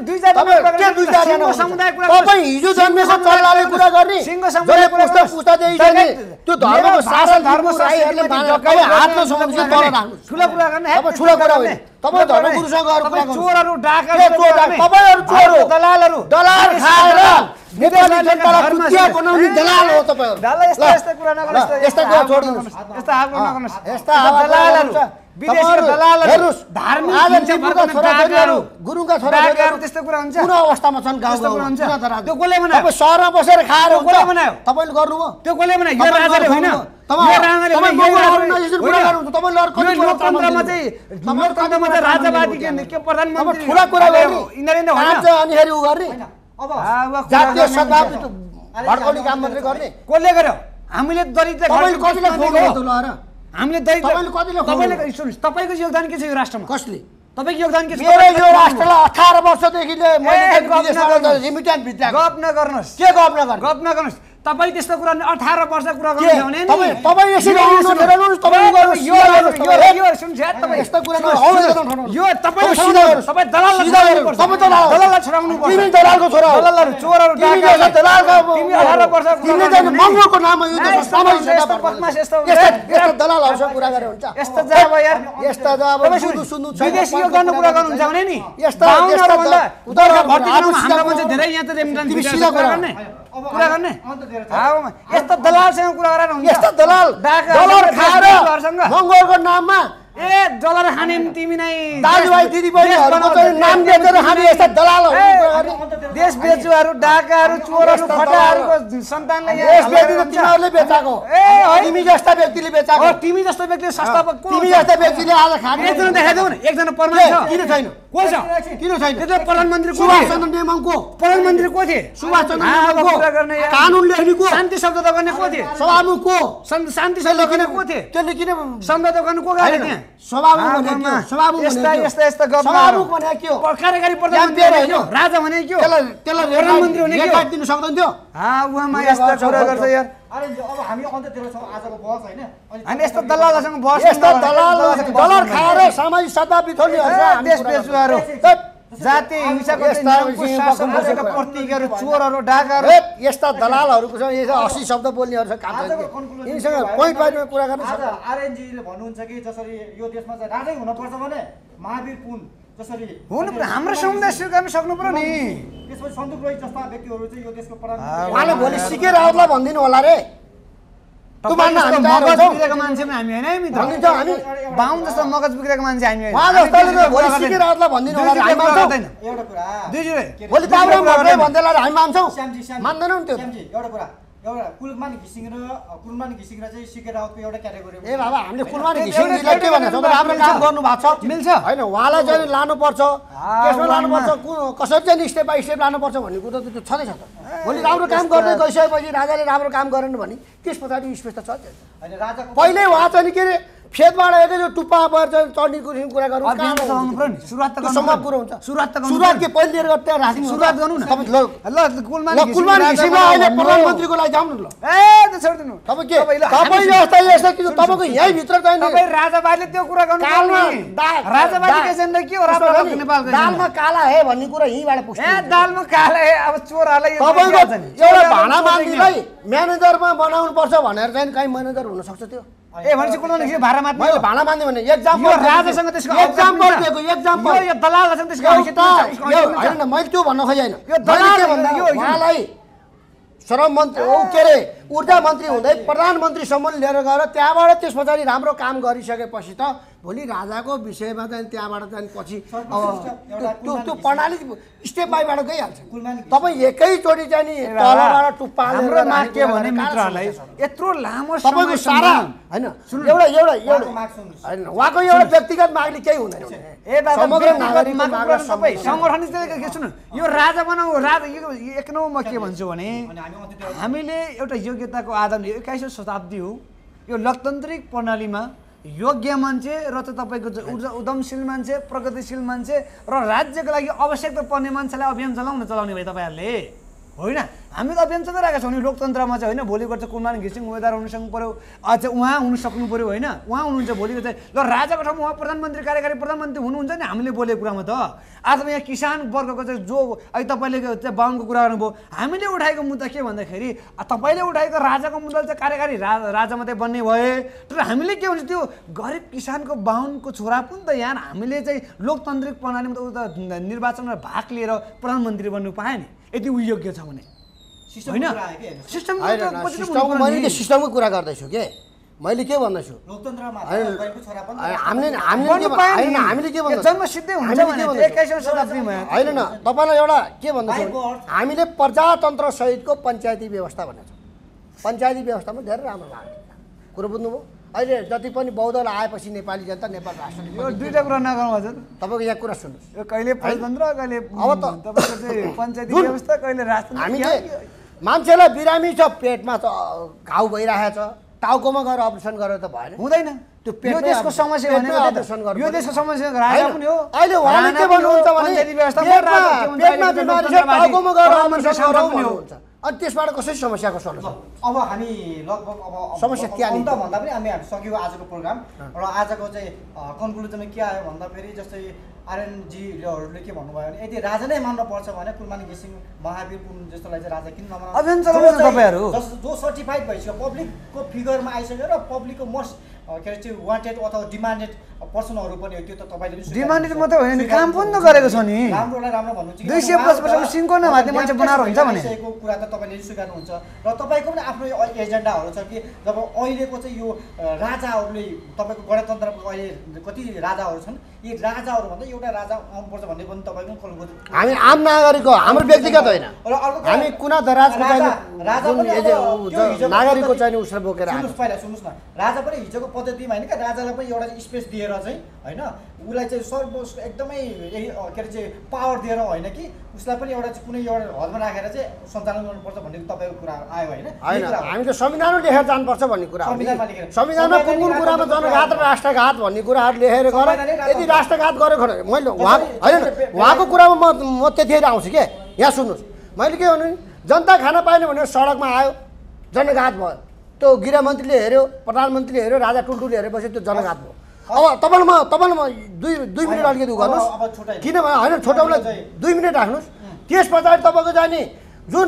छ समुदाय तपाईँ हिजो जन्मेको चल्लाले कुरा गर्ने जसले पुस्तादेखि जाने त्यो धर्मको शासन धर्म साईहरूले हात नसमाउँछ तल राख्नु ठुलो कुरा गर्ने तपाईँ ठुलो कुरा होइन तपाईँ धर्मगुरुसँग अरू कुरा गर्नु चोरहरू डाका तपाईँहरू चोर हो दलालहरू दलाल खाएर नेपाली जनतालाई कुतिया बनाउने दलाल हो तपाईँहरू यस्ता कुरा नगर्नुहोस् यस्ता कुरा छोड्दिनुहोस् यस्ता हावा नगर्नुहोस् यस्ता दलालहरू विदेशका दलालहरू हेर्नुस् धार्मिक आज टिपुका छोराछोरीहरू गुरुङका छोराछोरीहरू त्यस्तो कुरा हुन्छ कुन अवस्थामा छन् गाउँमा त्यो कसले बनायो तपाईँ सहरमा बसेर खाएर कसले बनायो तपाईँले गर्नुभयो त्यो कसले बनायो यो राजाले होइन लोकतन्त्रमा चाहिँ राजावादी के प्रधानमन्त्री ठुला कुरा गर्ने यिनीहरूले अनिखेरि उ गर्ने जातीय सद्भाव भड्काउने काम मात्रै गर्ने कसले गर्यो हामीले दलित हामीले तपाईँले सुन्नुहोस् तपाईँको योगदान के छ यो राष्ट्रमा कसले तपाईँको योगदान के छ मेरो यो राष्ट्रलाई 18 वर्षदेखि रिमिटेन्ट भित्र गफ नगर्नुहोस् के गफ नगर्नु गफ नगर्नुहोस् तपाईँ त्यस्तो कुरा 18 वर्ष कुरा गर्नु भने नि तपाईँ यसरी आउनु ठेराउनु तपाईँ गर्नु यो सुन्छ तपाईँ यस्तो कुरा नगर्नु यो तपाईँ तपाईँ दलाल तपाईँ दलाललाई छोडाउनु पर्छ तिमी दलालको छोरा हो दलालहरू चोरहरू डाका दलालको तिमी 18 वर्ष तिमीले चाहिँ मङ्गोलको नाममा यो यस्तो बदमास यस्तो दलालहरुसँग कुरा गरे हुन्छ यस्तो जाब यार यस्ता जाब सुन्नु विदेशी यो गर्नु कुरा गर्नुहुन्छ भने नि यस्ता उता भर्ती हाम्रो मान्छे धेरै यहाँ त रेमिटेन्स गर्ने कुरा गर्ने यस्तो दलालसँग कुरा गरेर हुन्छ यस्तो दलाल डलर खाएर मङ्गोलको नाममा ए डलर खाने तिमी नै दाजुभाइ दिदीबहिनीहरुको चाहिँ नाम बेचेर खाने यस्ता दलालहरु देश बेचुवाहरू डाकाहरू चोरहरू फटाहरूको सन्तानलाई देश बेच्नु त तिमीहरुले बेचाको तिमी जस्ता व्यक्तिले बेचाको तिमी जस्तो व्यक्तिले सस्ता तिमी जस्ता व्यक्तिले आज खाने एकजना देखाइदेऊ न एकजना प्रमाण छ किन छैन को छ किन छैन त्यो प्रधानमन्त्री सुभाष चन्द्र नेमाङको प्रधानमन्त्री को थिए सुभाष चन्द्र नेमाङको कानुन लेख्नेको शान्ति शब्द गर्ने को थिए सभामुखको शान्ति शब्द गर्ने को थिए त्यसले किन सम्झौता गर्नु को गरे त्यहाँ सभामुख भने के सभामुख यस्ता यस्ता यस्ता गफ सभामुख भने के हो कार्यकारी प्रधानमन्त्री होइन राजा भने के हो त्यसलाई प्रधानमन्त्री हुने के हो दिन सक्दैन थियो उहाँमा यस्ता कुरा गर्छ यार अरे अब हामी अन्त्यतिर छौँ आजको बहस हैन अनि यस्तो दलालसँग बहस यस्तो दलाल खाएर सामाजिक सद्भाव बिथोल्नेहरु देश बेचुवाहरू जाति हिंसाको शासनको प्रतीकहरू चोरहरू डाकाहरू यस्ता दलालहरूको छ यस्ता 80 शब्द बोल्नेहरु छ काम गर्छ यिनीसँग पोइन्ट पोइन्टमा कुरा गर्न आज आरएनजीले भन्नुहुन्छ कि जसरी यो देशमा चाहिँ राजै हुन पर्छ भने महावीर पुन जसरी हुनु हाम्रो समुदाय स्वीकार्न सक्नु पर्यो नि त्यसपछि सन्तोष रोय जस्ता व्यक्तिहरू चाहिँ यो देशको प्रधानमन्त्री उहाँले भोलि सिके राउतलाई भन्दिनु होला रे तँ मान्न हामी मगज बिग्रेको मान्छे पनि हामी हैन है मित्र भनिन्छ हामी बाहुन जस्तो मगज बिग्रेको मान्छे हामी हैन उहाँ जस्तोले त भोलि सिके राउतलाई भन्दिनु होला हामी मान्छौँ एउटा कुरा दुईजुले भोलि ताब्रो भन्दै भन्दैला हामी मान्छौँ श्यामजी मान्दैनौ नि त्यो श्यामजी एउटा कुरा एउटा कुलमान घिसिङ र चाहिँ सिके राउतको एउटा क्याटेगोरी ए बाबा हामीले कुलमान घिसिङजीलाई के भन्ने छ राम्रो काम गर्नु भएको छ मिल्छ होइन उहाँलाई चाहिँ लानुपर्छ त्यसमा लानुपर्छ कसरी चाहिँ स्टेप बाई स्टेप लानुपर्छ भन्ने कुरो त त्यो छँदैछ त भोलि राम्रो काम गर्दै गइसकेपछि राजाले राम्रो काम गरेन भने त्यस पछाडि स्पेस त छ होइन राजाको पहिल्यै उहाँ चाहिँ के अरे फेदबाट एकैचोटि टुप्पा भएर चाहिँ चढ्ने कुरा गर्नु सुरुवात त सम्भव कुरो हुन्छ सुरुवात के पहिलो लिएर त्यहाँ राख्नु सुरुवात गर्नु न तपाईँ ल कुलमान कुलमान घिसिङलाई अहिले प्रधानमन्त्रीको लागि जाउँ न ल ए त्यो छोडिदिनु तपाईँ के तपाईँ यस्ता यस्ता कि तपाईँको यहीँ भित्र चाहिँ तपाईँ राजाबाले त्यो कुरा गर्नु राजाबाले के छैन के हो राजाबाले नेपालको दालमा काला हे भन्ने कुरा यहीँबाट पुष्टि ए दालमा काला हे अब चोरहरूलाई तपाईँको एउटा भाँडा मान्नेलाई म्यानेजरमा बनाउनु पर्छ भनेर चाहिँ कहीँ म्यानेजर हुनसक्छ त्यो ए भनेपछि कुलमान घिसिङ भाडा मात्रै मैले भाँडा मान्ने भने एक्जाम्पल यो राजासँग त्यसको एक्जाम्पल दिएको एक्जाम्पल यो दलालसँग त्यसको होइन मैले त्यो भन्न खोजेन यो दलाल उहाँलाई श्रम मन्त्री के अरे ऊर्जा मन्त्री हुँदै प्रधानमन्त्रीसम्म लिएर गएर त्यहाँबाट त्यस पछाडि राम्रो काम गरिसकेपछि त भोलि राजाको विषयमा चाहिँ त्यहाँबाट चाहिँ पछि त्यो प्रणाली स्टेप बाईबाट गइहाल्छ तपाईँ एकैचोटि चाहिँ नि तलबाट टुप्पा के भने मित्रहरूलाई यत्रो लामो तपाईँको सारा होइन एउटा एउटा होइन उहाँको एउटा व्यक्तिगत मागले केही हुँदैन ए समग्र नागरिक सबै सङ्गठन के सुन्नु यो राजा बनाऊ राजा एक नौमा के भन्छु भने हामीले एउटा योग्यताको आधारमा 21औं शताब्दी हो यो लोकतान्त्रिक प्रणालीमा योग्य मान्छे र त तपाईँको उद्यमशील मान्छे प्रगतिशील मान्छे र राज्यको लागि आवश्यकता पर्ने मान्छेलाई अभियान चलाउने भए तपाईँहरूले होइन हामी त अभियान चलाइरहेका छौँ नि लोकतन्त्रमा चाहिँ होइन भोलिको चाहिँ कुलमान घिसिङ उम्मेदवार हुनु पर्यो अझ उहाँ हुनु सक्नु पर्यो होइन उहाँ हुनुहुन्छ भोलिको चाहिँ ल राजाको ठाउँमा उहाँ प्रधानमन्त्री कार्यकारी प्रधानमन्त्री हुनुहुन्छ नि हामीले बोलेको कुरामा त आजमा यहाँ किसान वर्गको चाहिँ जो अहिले तपाईँले चाहिँ बाहुनको कुरा गर्नुभयो हामीले उठाएको मुद्दा के भन्दाखेरि तपाईँले उठाएको राजाको मुद्दा चाहिँ कार्यकारी राजा मात्रै बन्ने भए तर हामीले के भन्छ त्यो गरिब किसानको बाहुनको छोरा पनि त यहाँ हामीले चाहिँ लोकतान्त्रिक प्रणालीमा त निर्वाचनमा भाग लिएर प्रधानमन्त्री बन्नु पायो नि यदि ऊ योग्य छ भने होइन मैले सिस्टमको कुरा गर्दैछु के मैले के भन्दैछु हामीले के होइन न तपाईँलाई एउटा के भन्दैछु हामीले प्रजातन्त्र सहितको पञ्चायती व्यवस्था भनेको छ पञ्चायती व्यवस्थामा धेरै राम्रो भएको कुरो बुझ्नुभयो अहिले जति पनि बहुदल आएपछि नेपाली जनता नेपाल राष्ट्र यो दुईटा कुरा नगर्नु हजुर तपाईँको यहाँ कुरा सुन्नुहोस् यो कहिले प्रजातन्त्र कहिले अब त तपाईँको चाहिँ पञ्चायती व्यवस्था कहिले राजतन्त्र हामीले मान्छेलाई बिरामी छ पेटमा घाउ भइरहेको छ टाउकोमा गएर अपरेसन गरेर त भएन हुँदैन त्यो यो देशको समस्या भनेको यो देशको समस्या राजा पनि हो अहिले उहाँले के भन्नुहुन्छ भने पेटमा बिमारी छ टाउकोमा गएर अपरेसन गरौँ भन्नुहुन्छ अनि त्यसबाट कसरी समस्याको सल्युसन अब हामी लगभग अब समस्या के आयो अन्त भन्दा पनि हामी सक्यौँ आजको प्रोग्राम र आजको चाहिँ कन्क्लुजनमा के आयो भन्दाखेरि जस्तै आरएनजीहरूले के भन्नुभयो भने यदि राजा नै मान्न पर्छ भने कुलमान घिसिङ महावीर पुन जस्तोलाई चाहिँ राजा किन नमान्नु अभियान चलाउनु तपाईहरु जो सर्टिफाइड भइसक्यो पब्लिकको फिगरमा आइसक्यो र पब्लिकको मोस्ट के अरे चाहिँ वान्टेड अथवा डिमान्डेड पर्सनहरू पनि हो त्यो त तपाईँले पनि डिमान्डेड मात्रै होइन नि काम पनि त गरेको छ नि राम्रोलाई राम्रो भन्नुहुन्छ 250 वर्षको सिन्कोना भाते मान्छे बनाएर हुन्छ भने यसको कुरा त तपाईँले स्वीकार्नुहुन्छ र तपाईँको पनि आफ्नो एजेन्डाहरू छ कि जब अहिलेको चाहिँ यो राजाहरूले तपाईँको गणतन्त्रको अहिले कति राजाहरू छन् यी राजाहरू भन्दा एउटा राजा आउनुपर्छ भन्ने पनि तपाईँको कल्पना हामी आम नागरिक हो हाम्रो व्यक्तिगत होइन र अर्को हामी कुना दराजको राजा पनि नागरिकको चाहिँ उसले बोकेर सुन्नुहोस् पहिला सुन्नुहोस् न राजा पनि हिजोको पद्धतिमा होइन क्या राजालाई पनि एउटा स्पेस दिएर चाहिँ होइन उसलाई चाहिँ सर्वोच्च एकदमै यही के अरे चाहिँ पावर दिएर होइन कि उसलाई पनि एउटा कुनै एउटा हदमा राखेर चाहिँ सञ्चालन गर्नुपर्छ भन्ने तपाईँको कुरा आयो होइन हामी त संविधानमा लेखेर जानुपर्छ भन्ने कुरा संविधानमा कुन कुन कुरामा जनघात र राष्ट्रघात भन्ने कुराहरू लेखेर गर यदि राष्ट्रघात गरेको मैले होइन उहाँको कुरामा म त्यतिखेर आउँछु के यहाँ सुन्नुहोस् मैले के भन्नु जनता खान पाएन भने सडकमा आयो जनघात भयो त्यो गृहमन्त्रीले हेऱ्यो प्रधानमन्त्रीले हेऱ्यो राजा टुल्टुले हेरेपछि त्यो जनघात भयो अब तपाईँलाई दुई मिनट अलिकति गर्नुहोस् किनभने होइन छोटाउलाई 2 मिनट राख्नुहोस् त्यस पछाडि तपाईँको जाने जुन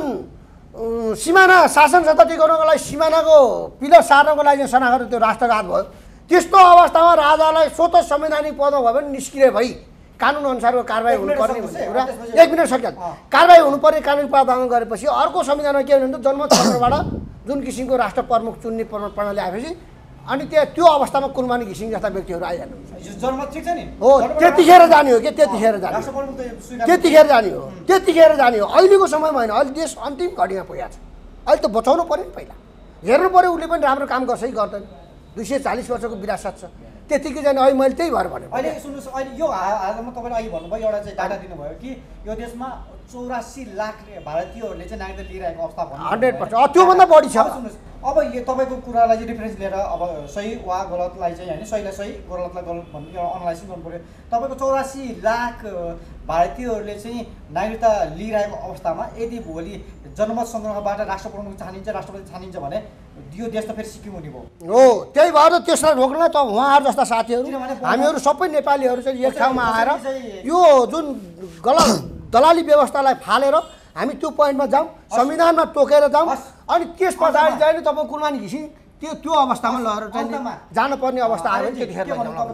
सिमाना शासन सत्ता टिकाउनको लागि सिमानाको पिलर सार्नको लागि सनाखर त्यो राष्ट्रघात भयो त्यस्तो अवस्थामा राजालाई स्वतः संवैधानिक पदमा भयो भने निष्क्रिय भई कानुन अनुसारको कारबाही हुनुपर्ने भन्ने कुरा 1 मिनट सकिहाल्छ कारबाही हुनुपर्ने कानुन प्रावधान गरेपछि अर्को संविधानमा के भन्नु जनमत क्षेत्रबाट जुन किसिमको राष्ट्र प्रमुख चुन्ने प्रणाली आएपछि अनि त्यो अवस्थामा कुलमान घिसिङ जस्ता व्यक्तिहरू आइहाल्नुहुन्छ हो त्यतिखेर जाने हो कि त्यतिखेर जाने हो अहिलेको समयमा होइन अहिले देश अन्तिम घडीमा पुगेको छ अहिले त बचाउनु पऱ्यो नि पहिला हेर्नु पऱ्यो उसले पनि राम्रो काम गर्छ कि गर्दैन 240 वर्षको विरासत छ त्यतिकै जाने अहिले मैले त्यही भएर भने अहिले सुन्नुहोस् अहिले यो हालमा तपाईँले अहिले भन्नुभयो एउटा चाहिँ डाटा दिनुभयो कि यो देशमा 84 लाख भारतीयहरूले चाहिँ नागरिकता लिइरहेको अवस्था भन्नु 100% त्योभन्दा बढी छ सुन्नुहोस् अब यो तपाईँको कुरालाई चाहिँ डिफरेन्स लिएर अब सही वा गलतलाई चाहिँ होइन सहीलाई सही गलतलाई गलत भन्ने एउटा एनालाइसिस गर्नु पऱ्यो तपाईँको 84 लाख भारतीयहरूले चाहिँ नागरिकता लिइरहेको अवस्थामा यदि भोलि जनमत सङ्ग्रहबाट राष्ट्र प्रमुख छानिन्छ राष्ट्रपति छानिन्छ भने यो देश त फेरि सिक्किम हुने भयो हो त्यही भएर त्यसलाई रोक्न त उहाँहरू जस्ता साथीहरू हामीहरू सबै नेपालीहरू चाहिँ एक ठाउँमा आएर यो जुन गलत दलाली व्यवस्थालाई फालेर हामी त्यो पोइन्टमा जाउँ संविधानमा टोकेर जाउँ अनि त्यस पछाडि चाहिँ तपाईँ कुलमानी घिसी त्यो अवस्थामा लगेर चाहिँ जानुपर्ने अवस्था आयो भने त्यतिखेर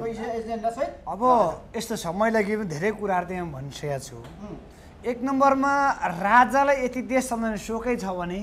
अब यस्तो छ मैले के धेरै कुराहरू त यहाँ भनिसकेको छु एक नम्बरमा राजालाई यति देश सम्बन्धी सोकै छ भने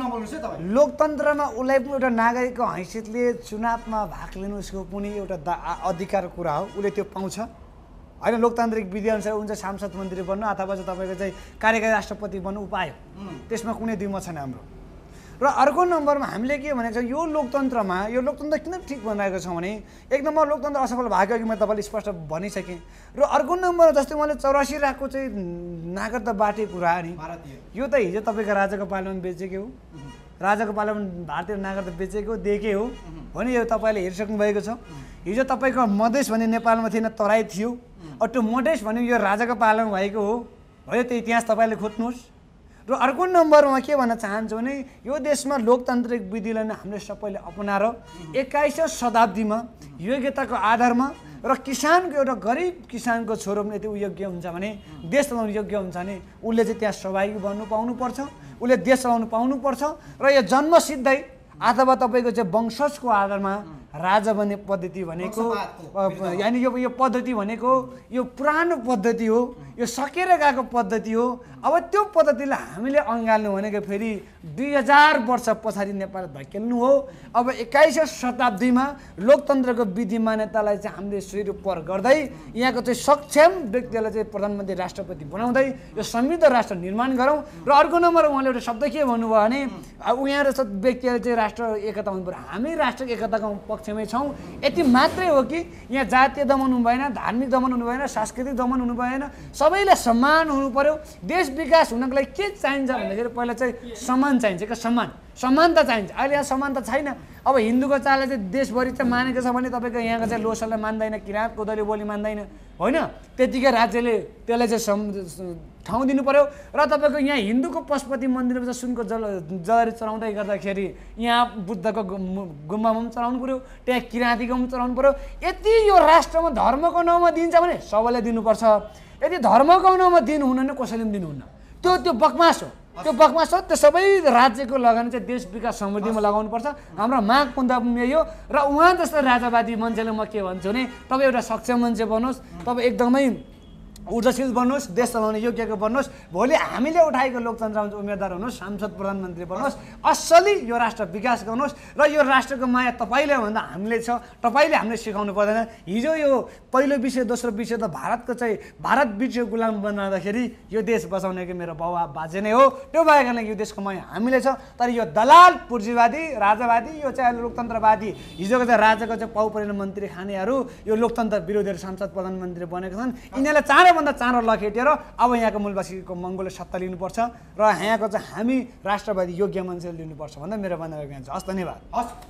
लोकतन्त्रमा उसलाई पनि एउटा नागरिकको हैसियतले चुनावमा भाग लिनु उसको पनि एउटा अधिकार कुरा हो उसले त्यो पाउँछ होइन लोकतान्त्रिक विधिअनुसार हुन्छ सांसद मन्त्री बन्नु अथवा चाहिँ तपाईँको चाहिँ कार्यकारी राष्ट्रपति बन्नु उपाय त्यसमा कुनै द्विमत छैन हाम्रो र अर्को नम्बरमा हामीले के भनेको छ यो लोकतन्त्र किन ठिक भनिरहेको छौँ भने एक नम्बर लोकतन्त्र असफल भएको कि मैले तपाईँले स्पष्ट भनिसकेँ र अर्को नम्बर जस्तै मैले 84 लाखको चाहिँ नागरिकता बाटेको कुरा नि यो त हिजो तपाईँको राजाको पार्लियामेन्ट बेचेकै हो राजाको पार्लियामेन्ट भारतीय नागरिकता बेचेको दिएकै हो भने यो तपाईँले हेरिसक्नु भएको छ हिजो तपाईँको मधेस भन्ने नेपालमा थिएन तराई थियो त्यो मधेस भने यो राजाको पार्लियामेन्ट भएको हो त्यो इतिहास तपाईँले खोज्नुहोस् र अर्को नम्बरमा के भन्न चाहन्छु भने यो देशमा लोकतान्त्रिक विधिलाई नै हामीले सबैले अपनाएर 21औं शताब्दीमा योग्यताको आधारमा र किसानको एउटा गरिब किसानको छोरो पनि यदि योग्य हुन्छ भने देश चलाउनु योग्य हुन्छ भने उसले चाहिँ त्यहाँ सहभागी बन्नु पाउनुपर्छ उसले देश चलाउनु पाउनुपर्छ र यो जन्मसिद्धै अथवा तपाईँको चाहिँ वंशजको आधारमा राजा बन्ने पद्धति भनेको यानि यो पद्धति भनेको यो पुरानो पद्धति हो यो सकेर गएको पद्धति हो अब त्यो पद्धतिलाई हामीले अँगाल्नु भनेको फेरि 2000 वर्ष पछाडि नेपाल धकेल्नु हो अब 21औं शताब्दीमा लोकतन्त्रको विधि मान्यतालाई चाहिँ हामीले सिरुपर गर्दै यहाँको चाहिँ सक्षम व्यक्तिलाई चाहिँ प्रधानमन्त्री राष्ट्रपति बनाउँदै यो समृद्ध राष्ट्र निर्माण गरौँ र अर्को नम्बर उहाँले एउटा शब्द के भन्नुभयो भने उहाँ जस्तो व्यक्तिले चाहिँ राष्ट्र एकता हुनु पर्यो हामी राष्ट्र एकताको पक्षमै छौँ यति मात्रै हो कि यहाँ जातीय दमन हुनु भएन धार्मिक दमन हुनु भएन सांस्कृतिक दमन हुनु भएन सबैलाई सम्मान हुनु पर्यो देश विकास हुनको लागि के चाहिन्छ भन्दाखेरि पहिला चाहिँ सम्मान चाहिन्छ क्या समानता चाहिन्छ अहिले यहाँ समानता छैन अब हिन्दूको चाडलाई चाहिँ देशभरि चाहिँ मानेको छ भने तपाईँको यहाँको चाहिँ लोसरलाई मान्दैन किराँत कोदली बोली मान्दैन होइन त्यतिकै राज्यले त्यसलाई चाहिँ ठाउँ दिनु पर्यो र तपाईँको यहाँ हिन्दूको पशुपति मन्दिरमा चाहिँ सुनको जलरी चलाउँदै गर्दाखेरि यहाँ बुद्धको गुम्बामा पनि चलाउनु पर्यो त्यहाँ किराँतीको पनि चलाउनु पर्यो यति यो राष्ट्रमा धर्मको नाउँमा दिन्छ भने सबैलाई दिनुपर्छ यदि धर्मको नाउँमा दिनु हुन्न भने कसैले पनि दिनुहुन्न त्यो बकमास हो त्यो सबै राज्यको लगानी चाहिँ देश विकास समृद्धिमा लगाउनुपर्छ हाम्रो माग पुन्दा पनि यही हो र उहाँ जस्तो राजावादी मान्छेले म के भन्छु भने तपाईँ एउटा सक्षम मान्छे बन्नुहोस् तपाईँ एकदमै ऊर्जाशील बन्नुहोस् देश चलाउने योग्यको बन्नुहोस् भोलि हामीले उठाएको लोकतन्त्रमा उम्मेदवार हुनुहोस् सांसद प्रधानमन्त्री बन्नुहोस् असली यो राष्ट्र विकास गर्नुहोस् र यो राष्ट्रको माया तपाईँले भन्दा हामीले छ तपाईँले हामीले सिकाउनु पर्दैन हिजो यो पहिलो विषय दोस्रो विषय त भारतको चाहिँ भारत विश्व गुलाम बनाउँदाखेरि यो देश बचाउनेको मेरो बाउ बाजे नै हो त्यो भएको यो देशको माया हामीले छ तर यो दलाल पुँजीवादी राजावादी यो चाहिँ अहिले लोकतन्त्रवादी हिजोको चाहिँ राजाको चाहिँ पाउ मन्त्री खानेहरू यो लोकतन्त्र विरोधीहरू सांसद प्रधानमन्त्री बनेका छन् यिनीहरूलाई चाँडोभन्दा चाँडो लखेटेर अब यहाँको मूलवासीको मङ्गोले सत्ता लिनुपर्छ र यहाँको चाहिँ हामी राष्ट्रवादी योग्य मान्छेले लिनुपर्छ भन्दा मेरो भनाइ यहाँ छ हस् धन्यवाद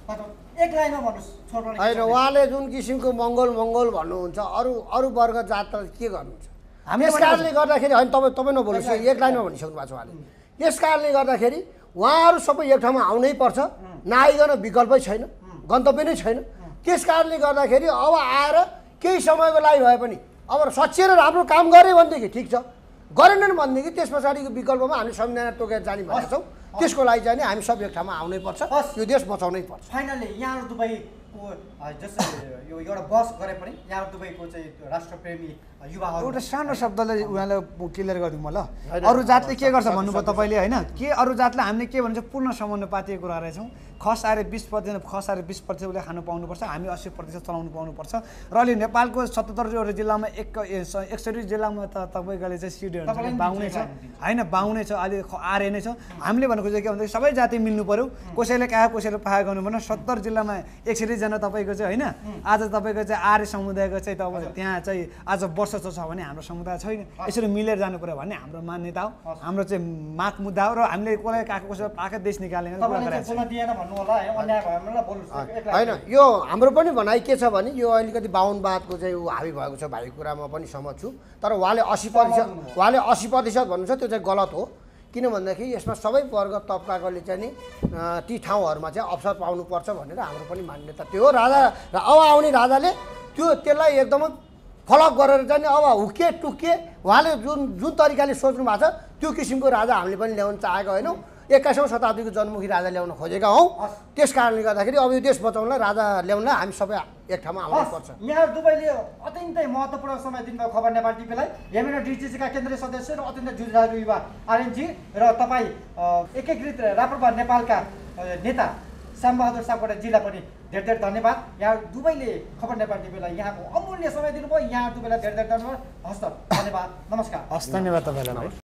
एक लाइनमा भन्नुहोस् होइन उहाँले जुन किसिमको मङ्गोल भन्नुहुन्छ अरू वर्ग जात के गर्नुहुन्छ यस कारणले गर्दाखेरि होइन तपाईँ नबोल्नुहोस् एक लाइनमा भनिसक्नु भएको छ उहाँले यस कारणले गर्दाखेरि उहाँहरू सबै एक ठाउँमा आउनै पर्छ नआइकन विकल्पै छैन गन्तव्य नै छैन त्यस कारणले गर्दाखेरि अब आएर केही समयको लागि भए पनि अब सचिएर राम्रो काम गऱ्यो भनेदेखि ठिक छ गरेनन् भनेदेखि त्यस पछाडिको विकल्पमा हामी संविधान टोकेर जाने भनेका छौँ त्यसको लागि चाहिँ हामी सब एक ठाउँमा आउनै पर्छ यो देश बचाउनै पर्छ फाइनली यहाँहरू दुबईको जस्तै यो एउटा बस गरे पनि यहाँहरू दुबईको चाहिँ राष्ट्रप्रेमी युवाहरू एउटा सानो शब्दले उहाँले क्लियर गरिदिउँ म ल अरू जातले के गर्छ भन्नुभयो तपाईँले होइन के अरू जातले हामीले के भन्छ पूर्ण समानुपातीय कुरा रहेछौँ खस आएर 20% खस आएर 20% उसले खानु पाउनुपर्छ, हामी 80% चलाउनु पाउनुपर्छ। र अहिले नेपालको 77वटा जिल्लामा 61 जिल्लामा त तपाईँले चाहिँ सिडहरू बाहुनै छ होइन, बाहुनै छ, अहिले आर्य नै छ। हामीले भन्नु खोजेको के भन्दाखेरि सबै जाति मिल्नु पऱ्यो, कसैले कहाँ कसैले पहा गर्नु पर्ने। 70 जिल्लामा 61 जना तपाईँको चाहिँ होइन, आज तपाईँको चाहिँ आर्य समुदायको चाहिँ तपाईँ त्यहाँ चाहिँ आज वर्चस्व छ भने हाम्रो समुदाय छैन, यसरी मिलेर जानु पर्यो भन्ने हाम्रो मान्यता हो, हाम्रो चाहिँ माग मुद्दा हो। र हामीले कसलाई कहाँ कसैलाई पाएका देश निकालेर होइन, यो हाम्रो पनि भनाइ के छ भने यो अलिकति बाहुनवादको चाहिँ ऊ हावी भएको छ भाइ, कुरामा पनि सहमत छु। तर उहाँले 80% भन्नुहुन्छ त्यो चाहिँ गलत हो। किन भन्दाखेरि यसमा सबै वर्ग तबकाकोले चाहिँ नि ती ठाउँहरूमा चाहिँ अवसर पाउनुपर्छ भनेर हाम्रो पनि मान्यता त्यो हो। राजा अब आउने राजाले त्यसलाई एकदमै फलोअप गरेर चाहिँ अब हुके टुके उहाँले जुन तरिकाले सोच्नु भएको छ त्यो किसिमको राजा हामीले पनि ल्याउन चाहेका होइनौँ। 21औं शताब्दीको जनमुखी राजा ल्याउन खोजेका हौँ। त्यस कारणले गर्दाखेरि अब यो देश बचाउनलाई राजा ल्याउनलाई हामी सबै एक ठाउँमा आउनुपर्छ। यहाँ दुबईले अत्यन्तै महत्त्वपूर्ण समय दिनुभयो खबर नेपाल टिभीलाई। यहाँनिर डिजिसीका केन्द्रीय सदस्य र अत्यन्त जुझारु युवा आर्यनजी र तपाईँ एकीकृत राप्रपा नेपालका नेता श्यामबहादुर सापकोटा पनि धेरै धेरै धन्यवाद। यहाँ दुबईले खबर नेपाल टिभीलाई यहाँको अमूल्य समय दिनुभयो। यहाँ दुबईलाई धेरै धेरै धन्यवाद। हस्त, धन्यवाद, नमस्कार। हस्त, धन्यवाद तपाईँलाई।